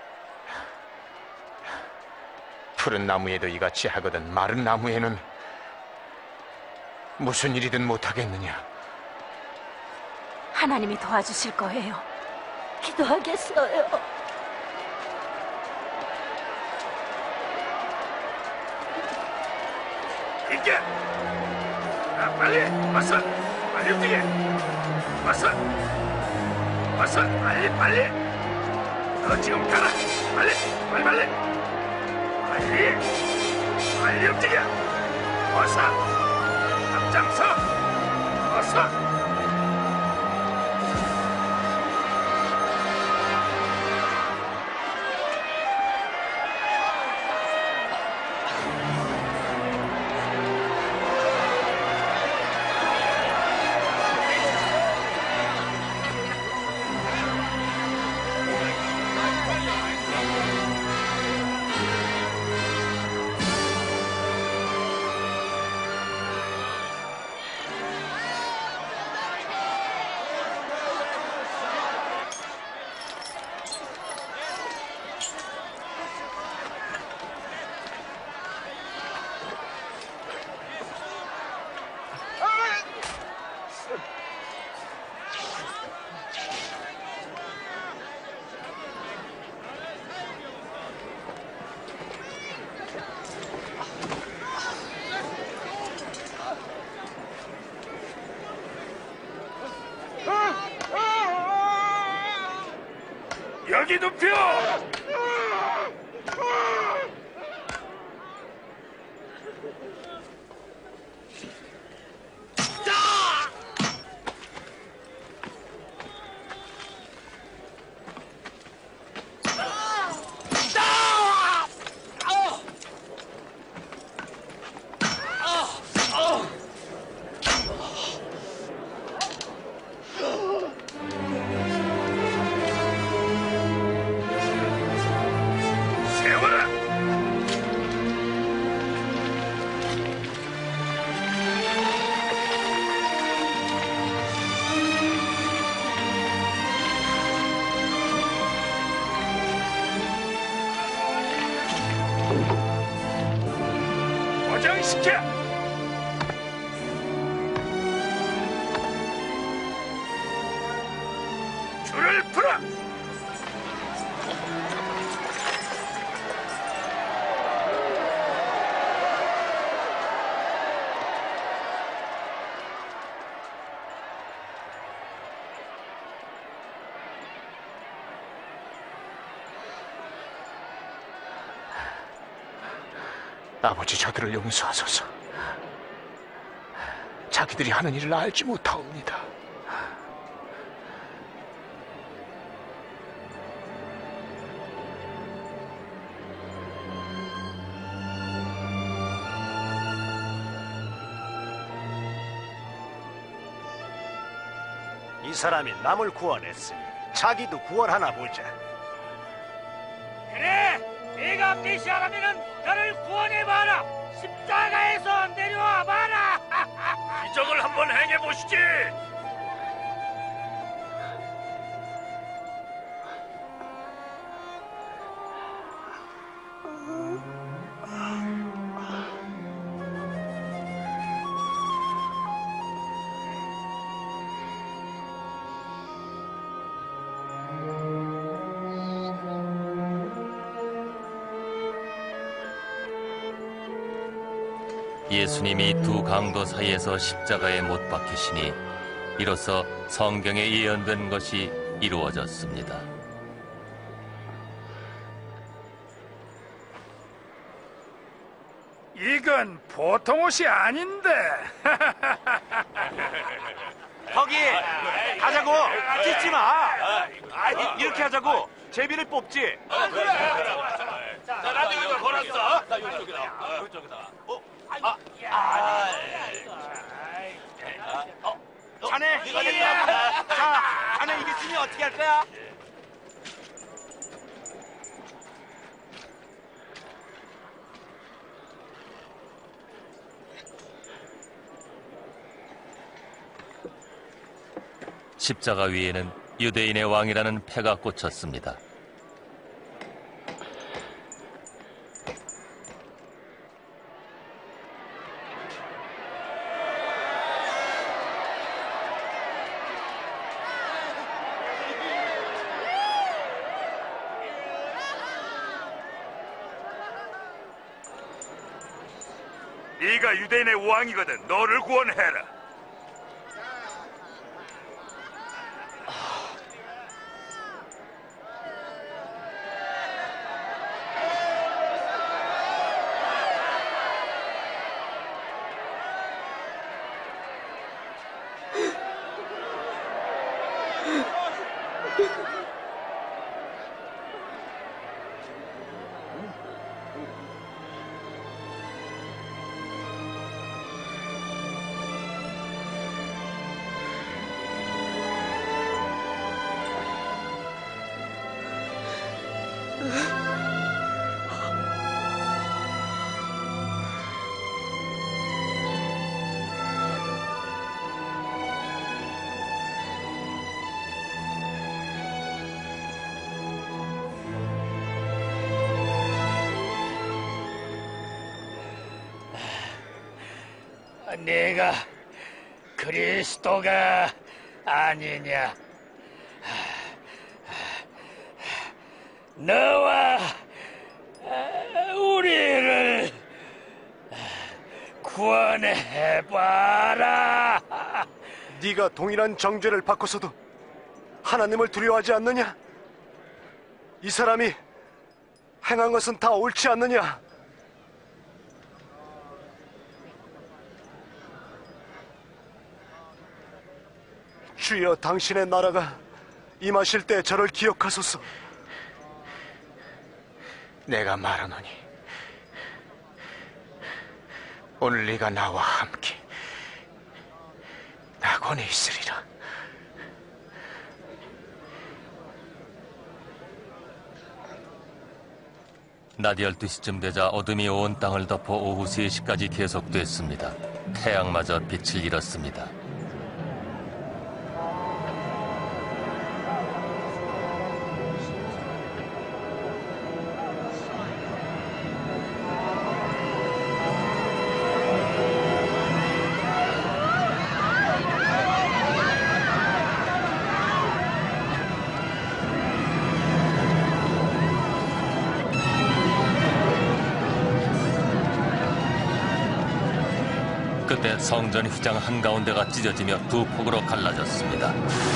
푸른 나무에도 이같이 하거든 마른 나무에는 무슨 일이든 못하겠느냐. 하나님이 도와주실 거예요. 기도하겠어요. 비켜! 아, 빨리! 어서! 빨리 움직여! 어서! 어서! 빨리 빨리! 너 지금 가라! 빨리! 빨리 빨리! 빨리! 빨리 움직여! 어서! 앞장서! 어서! 여기 눕혀! 시켜! 줄을 풀어! 아버지, 저들을 용서하소서. 자기들이 하는 일을 알지 못하옵니다. 이 사람이 남을 구원했으니 자기도 구원하나 보자. 그래! 네가 메시아라면은 나를 구원해봐라! 십자가에서 내려와봐라! 기적을 한번 행해보시지! 예수님이 두 강도 사이에서 십자가에 못 박히시니 이로써 성경에 예언된 것이 이루어졌습니다. 이건 보통 옷이 아닌데. 거기 가자고. 찢지 마. 이렇게 하자고. 제비를 뽑지. 자, 나도 이거 걸었어. 나 이쪽이다. 이쪽이다. 어? 아, 아, 어, 자네, 자, 자네 이겼으니 어떻게 할 거야? 십자가 위에는 유대인의 왕이라는 패가 꽂혔습니다. 네가 유대인의 왕이거든. 너를 구원해라. 내가 그리스도가 아니냐? 너와 우리를 구원해봐라. 네가 동일한 정죄를 받고서도 하나님을 두려워하지 않느냐? 이 사람이 행한 것은 다 옳지 않느냐? 주여, 당신의 나라가 임하실 때 저를 기억하소서. 내가 말하노니 오늘 네가 나와 함께 낙원에 있으리라. 낮 열두 시쯤 되자 어둠이 온 땅을 덮어 오후 세 시까지 계속됐습니다. 태양마저 빛을 잃었습니다. 그때 성전 휘장 한가운데가 찢어지며 두 폭으로 갈라졌습니다.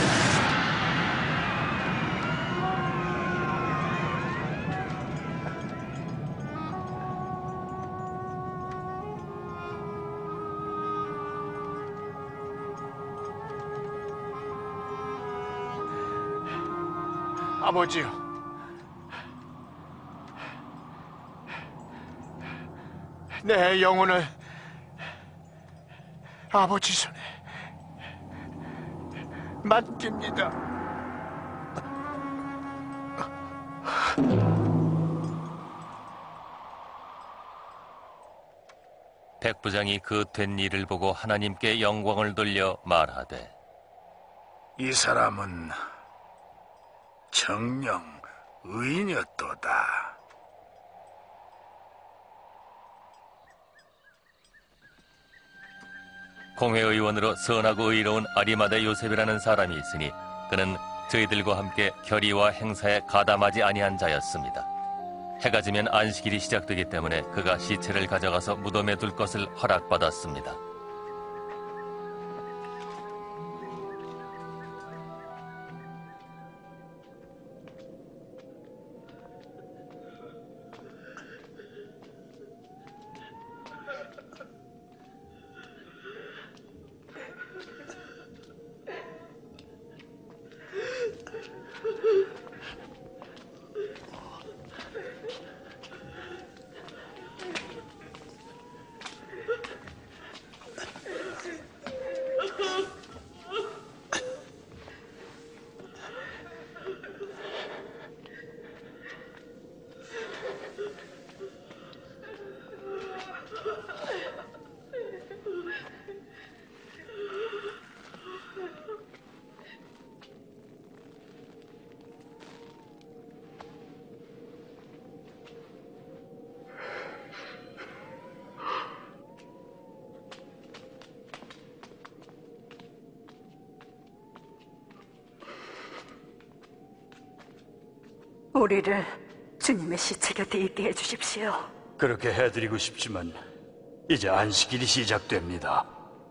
아버지요, 내 영혼을 아버지 손에 맡깁니다. 백부장이 그 된 일을 보고 하나님께 영광을 돌려 말하되, 이 사람은 정녕 의인이었도다. 공회의원으로 선하고 의로운 아리마다 요셉이라는 사람이 있으니 그는 저희들과 함께 결의와 행사에 가담하지 아니한 자였습니다. 해가 지면 안식일이 시작되기 때문에 그가 시체를 가져가서 무덤에 둘 것을 허락받았습니다. 우리를 주님의 시체 곁에 있게 해주십시오. 그렇게 해드리고 싶지만 이제 안식일이 시작됩니다.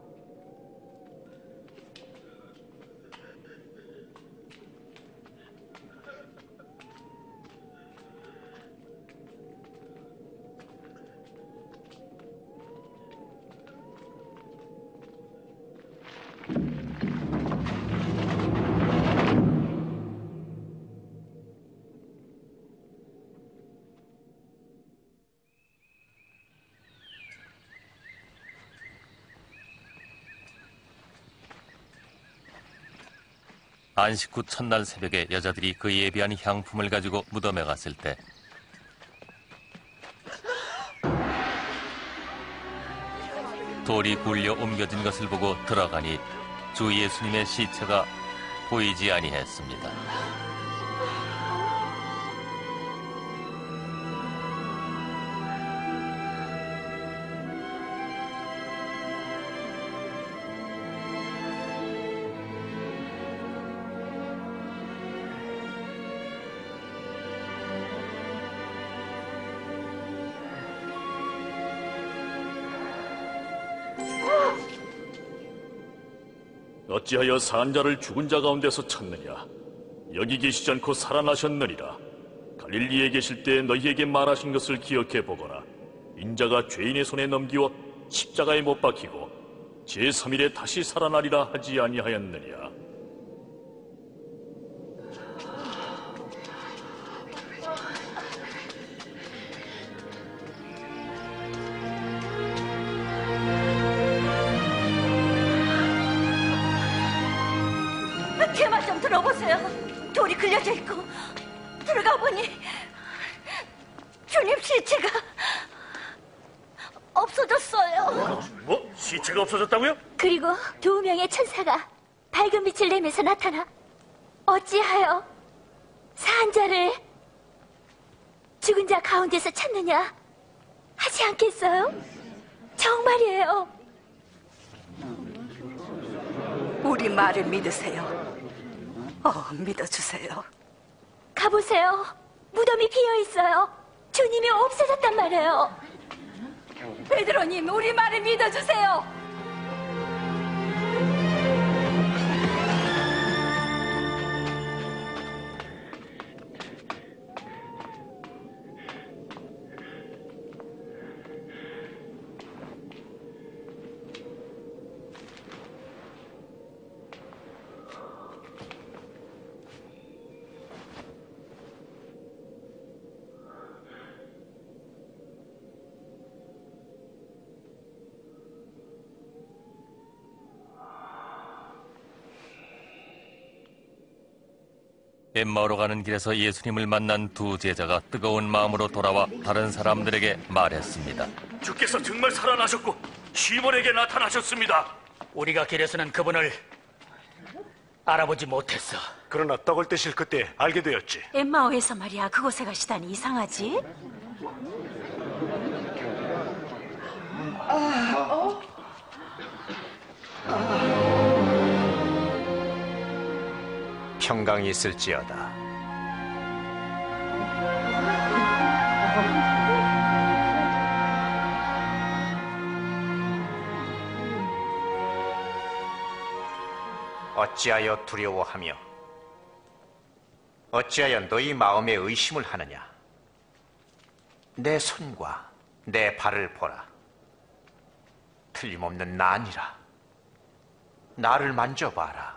안식 후 첫날 새벽에 여자들이 그 예비한 향품을 가지고 무덤에 갔을 때 돌이 굴려 옮겨진 것을 보고 들어가니 주 예수님의 시체가 보이지 아니했습니다. 어찌하여 산자를 죽은 자 가운데서 찾느냐? 여기 계시지 않고 살아나셨느니라. 갈릴리에 계실 때 너희에게 말하신 것을 기억해 보거라. 인자가 죄인의 손에 넘기워 십자가에 못 박히고 제삼 일에 다시 살아나리라 하지 아니하였느냐. 제 말 좀 들어보세요. 돌이 그려져 있고 들어가 보니 주님 시체가 없어졌어요. 뭐? 시체가 없어졌다고요? 그리고 두 명의 천사가 밝은 빛을 내면서 나타나 어찌하여 산 자를 죽은 자 가운데서 찾느냐 하지 않겠어요? 정말이에요. 우리 말을 믿으세요. 어, 믿어주세요. 가보세요. 무덤이 비어 있어요. 주님이 없어졌단 말이에요. 베드로님, 우리 말을 믿어주세요. 엠마오로 가는 길에서 예수님을 만난 두 제자가 뜨거운 마음으로 돌아와 다른 사람들에게 말했습니다. 주께서 정말 살아나셨고 시몬에게 나타나셨습니다. 우리가 길에서는 그분을 알아보지 못했어. 그러나 떡을 떼실 그때 알게 되었지. 엠마오에서 말이야, 그곳에 가시다니 이상하지? 평강이 있을지어다. 어찌하여 두려워하며 어찌하여 너희 마음에 의심을 하느냐. 내 손과 내 발을 보라. 틀림없는 나니라. 나를 만져봐라.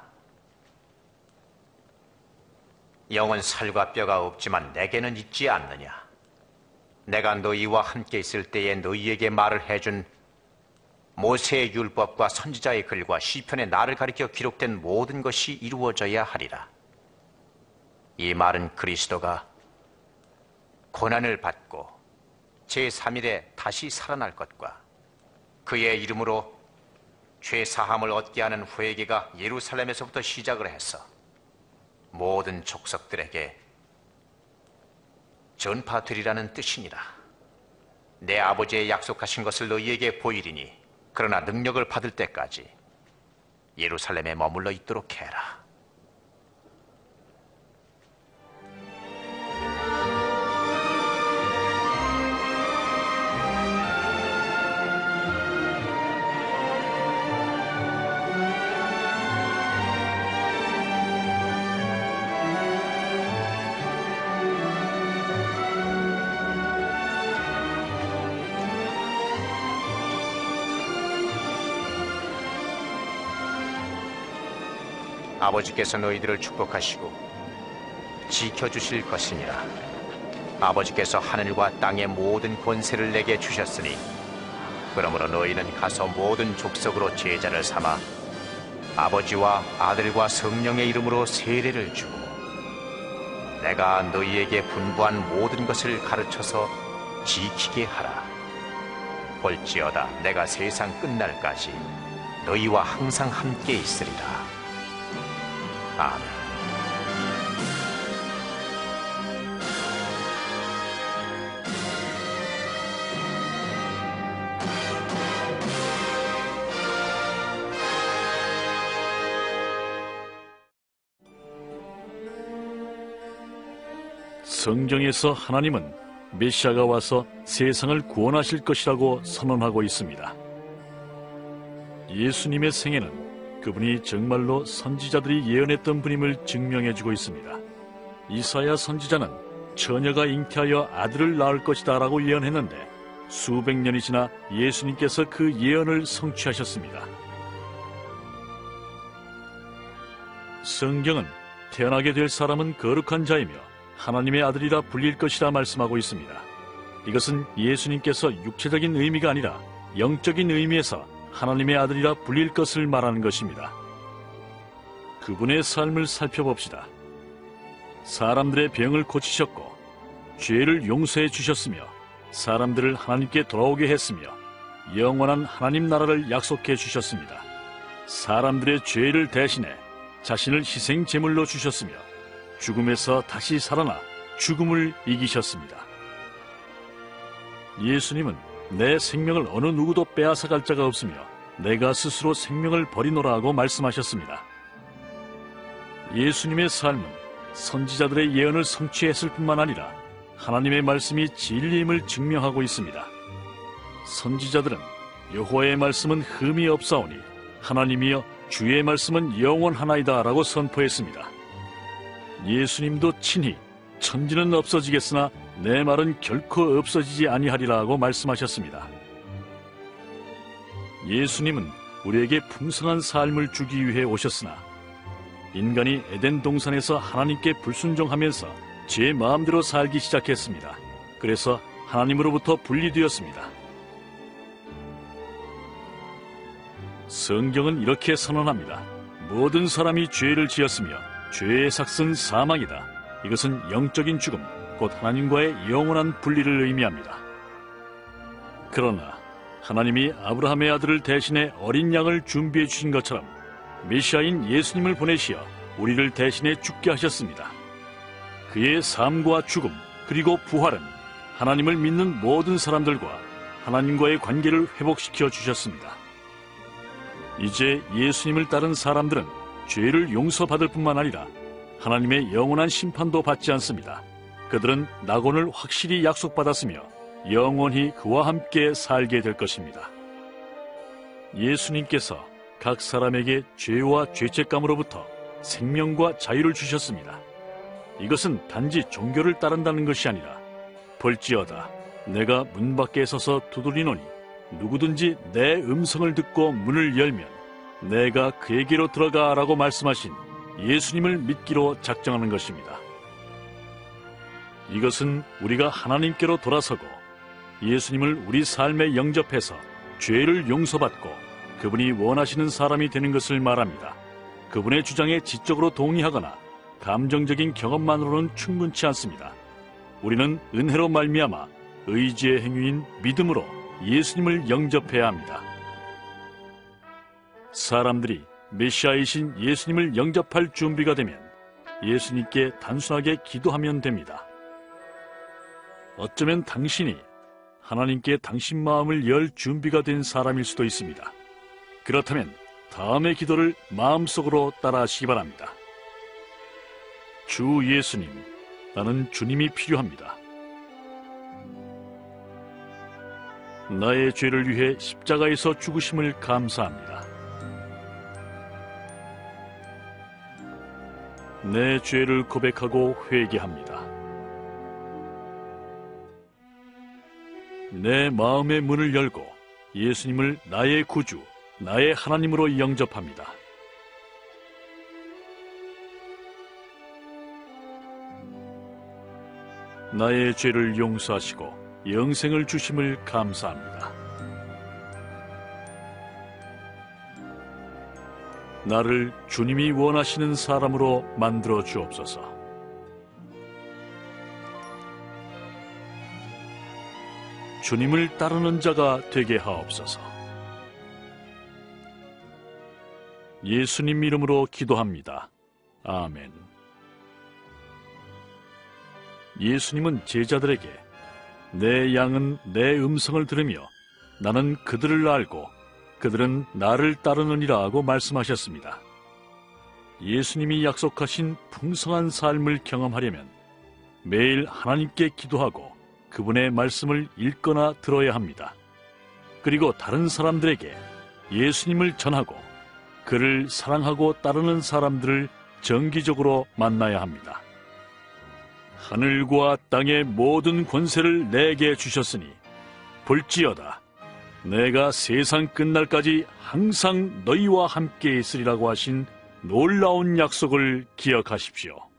영은 살과 뼈가 없지만 내게는 있지 않느냐. 내가 너희와 함께 있을 때에 너희에게 말을 해준 모세의 율법과 선지자의 글과 시편에 나를 가리켜 기록된 모든 것이 이루어져야 하리라. 이 말은 그리스도가 고난을 받고 제삼 일에 다시 살아날 것과 그의 이름으로 죄 사함을 얻게 하는 회개가 예루살렘에서부터 시작을 해서 모든 족속들에게 전파되리라는 뜻이니라. 내 아버지의 약속하신 것을 너희에게 보이리니 그러나 능력을 받을 때까지 예루살렘에 머물러 있도록 해라. 아버지께서 너희들을 축복하시고 지켜주실 것이니라. 아버지께서 하늘과 땅의 모든 권세를 내게 주셨으니 그러므로 너희는 가서 모든 족속으로 제자를 삼아 아버지와 아들과 성령의 이름으로 세례를 주고 내가 너희에게 분부한 모든 것을 가르쳐서 지키게 하라. 볼지어다 내가 세상 끝날까지 너희와 항상 함께 있으리라. 아멘. 성경에서 하나님은 메시아가 와서 세상을 구원하실 것이라고 선언하고 있습니다. 예수님의 생애는 그분이 정말로 선지자들이 예언했던 분임을 증명해주고 있습니다. 이사야 선지자는 처녀가 잉태하여 아들을 낳을 것이다 라고 예언했는데 수백 년이 지나 예수님께서 그 예언을 성취하셨습니다. 성경은 태어나게 될 사람은 거룩한 자이며 하나님의 아들이라 불릴 것이라 말씀하고 있습니다. 이것은 예수님께서 육체적인 의미가 아니라 영적인 의미에서 하나님의 아들이라 불릴 것을 말하는 것입니다. 그분의 삶을 살펴봅시다. 사람들의 병을 고치셨고 죄를 용서해 주셨으며 사람들을 하나님께 돌아오게 했으며 영원한 하나님 나라를 약속해 주셨습니다. 사람들의 죄를 대신해 자신을 희생 제물로 주셨으며 죽음에서 다시 살아나 죽음을 이기셨습니다. 예수님은 내 생명을 어느 누구도 빼앗아갈 자가 없으며 내가 스스로 생명을 버리노라 하고 말씀하셨습니다. 예수님의 삶은 선지자들의 예언을 성취했을 뿐만 아니라 하나님의 말씀이 진리임을 증명하고 있습니다. 선지자들은 여호와의 말씀은 흠이 없사오니 하나님이여 주의 말씀은 영원하나이다 라고 선포했습니다. 예수님도 친히 천지는 없어지겠으나 내 말은 결코 없어지지 아니하리라 하고 말씀하셨습니다. 예수님은 우리에게 풍성한 삶을 주기 위해 오셨으나 인간이 에덴 동산에서 하나님께 불순종하면서 제 마음대로 살기 시작했습니다. 그래서 하나님으로부터 분리되었습니다. 성경은 이렇게 선언합니다. 모든 사람이 죄를 지었으며 죄의 삭은 사망이다. 이것은 영적인 죽음, 곧 하나님과의 영원한 분리를 의미합니다. 그러나 하나님이 아브라함의 아들을 대신해 어린 양을 준비해 주신 것처럼 메시아인 예수님을 보내시어 우리를 대신해 죽게 하셨습니다. 그의 삶과 죽음 그리고 부활은 하나님을 믿는 모든 사람들과 하나님과의 관계를 회복시켜 주셨습니다. 이제 예수님을 따른 사람들은 죄를 용서받을 뿐만 아니라 하나님의 영원한 심판도 받지 않습니다. 그들은 낙원을 확실히 약속받았으며 영원히 그와 함께 살게 될 것입니다. 예수님께서 각 사람에게 죄와 죄책감으로부터 생명과 자유를 주셨습니다. 이것은 단지 종교를 따른다는 것이 아니라 볼지어다 내가 문 밖에 서서 두드리노니 누구든지 내 음성을 듣고 문을 열면 내가 그에게로 들어가라고 말씀하신 예수님을 믿기로 작정하는 것입니다. 이것은 우리가 하나님께로 돌아서고 예수님을 우리 삶에 영접해서 죄를 용서받고 그분이 원하시는 사람이 되는 것을 말합니다. 그분의 주장에 지적으로 동의하거나 감정적인 경험만으로는 충분치 않습니다. 우리는 은혜로 말미암아 의지의 행위인 믿음으로 예수님을 영접해야 합니다. 사람들이 메시아이신 예수님을 영접할 준비가 되면 예수님께 단순하게 기도하면 됩니다. 어쩌면 당신이 하나님께 당신 마음을 열 준비가 된 사람일 수도 있습니다. 그렇다면 다음의 기도를 마음속으로 따라하시기 바랍니다. 주 예수님, 나는 주님이 필요합니다. 나의 죄를 위해 십자가에서 죽으심을 감사합니다. 내 죄를 고백하고 회개합니다. 내 마음의 문을 열고 예수님을 나의 구주, 나의 하나님으로 영접합니다. 나의 죄를 용서하시고 영생을 주심을 감사합니다. 나를 주님이 원하시는 사람으로 만들어 주옵소서. 주님을 따르는 자가 되게 하옵소서. 예수님 이름으로 기도합니다. 아멘. 예수님은 제자들에게 내 양은 내 음성을 들으며 나는 그들을 알고 그들은 나를 따르느니라 하고 말씀하셨습니다. 예수님이 약속하신 풍성한 삶을 경험하려면 매일 하나님께 기도하고 그분의 말씀을 읽거나 들어야 합니다. 그리고 다른 사람들에게 예수님을 전하고 그를 사랑하고 따르는 사람들을 정기적으로 만나야 합니다. 하늘과 땅의 모든 권세를 내게 주셨으니 볼지어다 내가 세상 끝날까지 항상 너희와 함께 있으리라고 하신 놀라운 약속을 기억하십시오.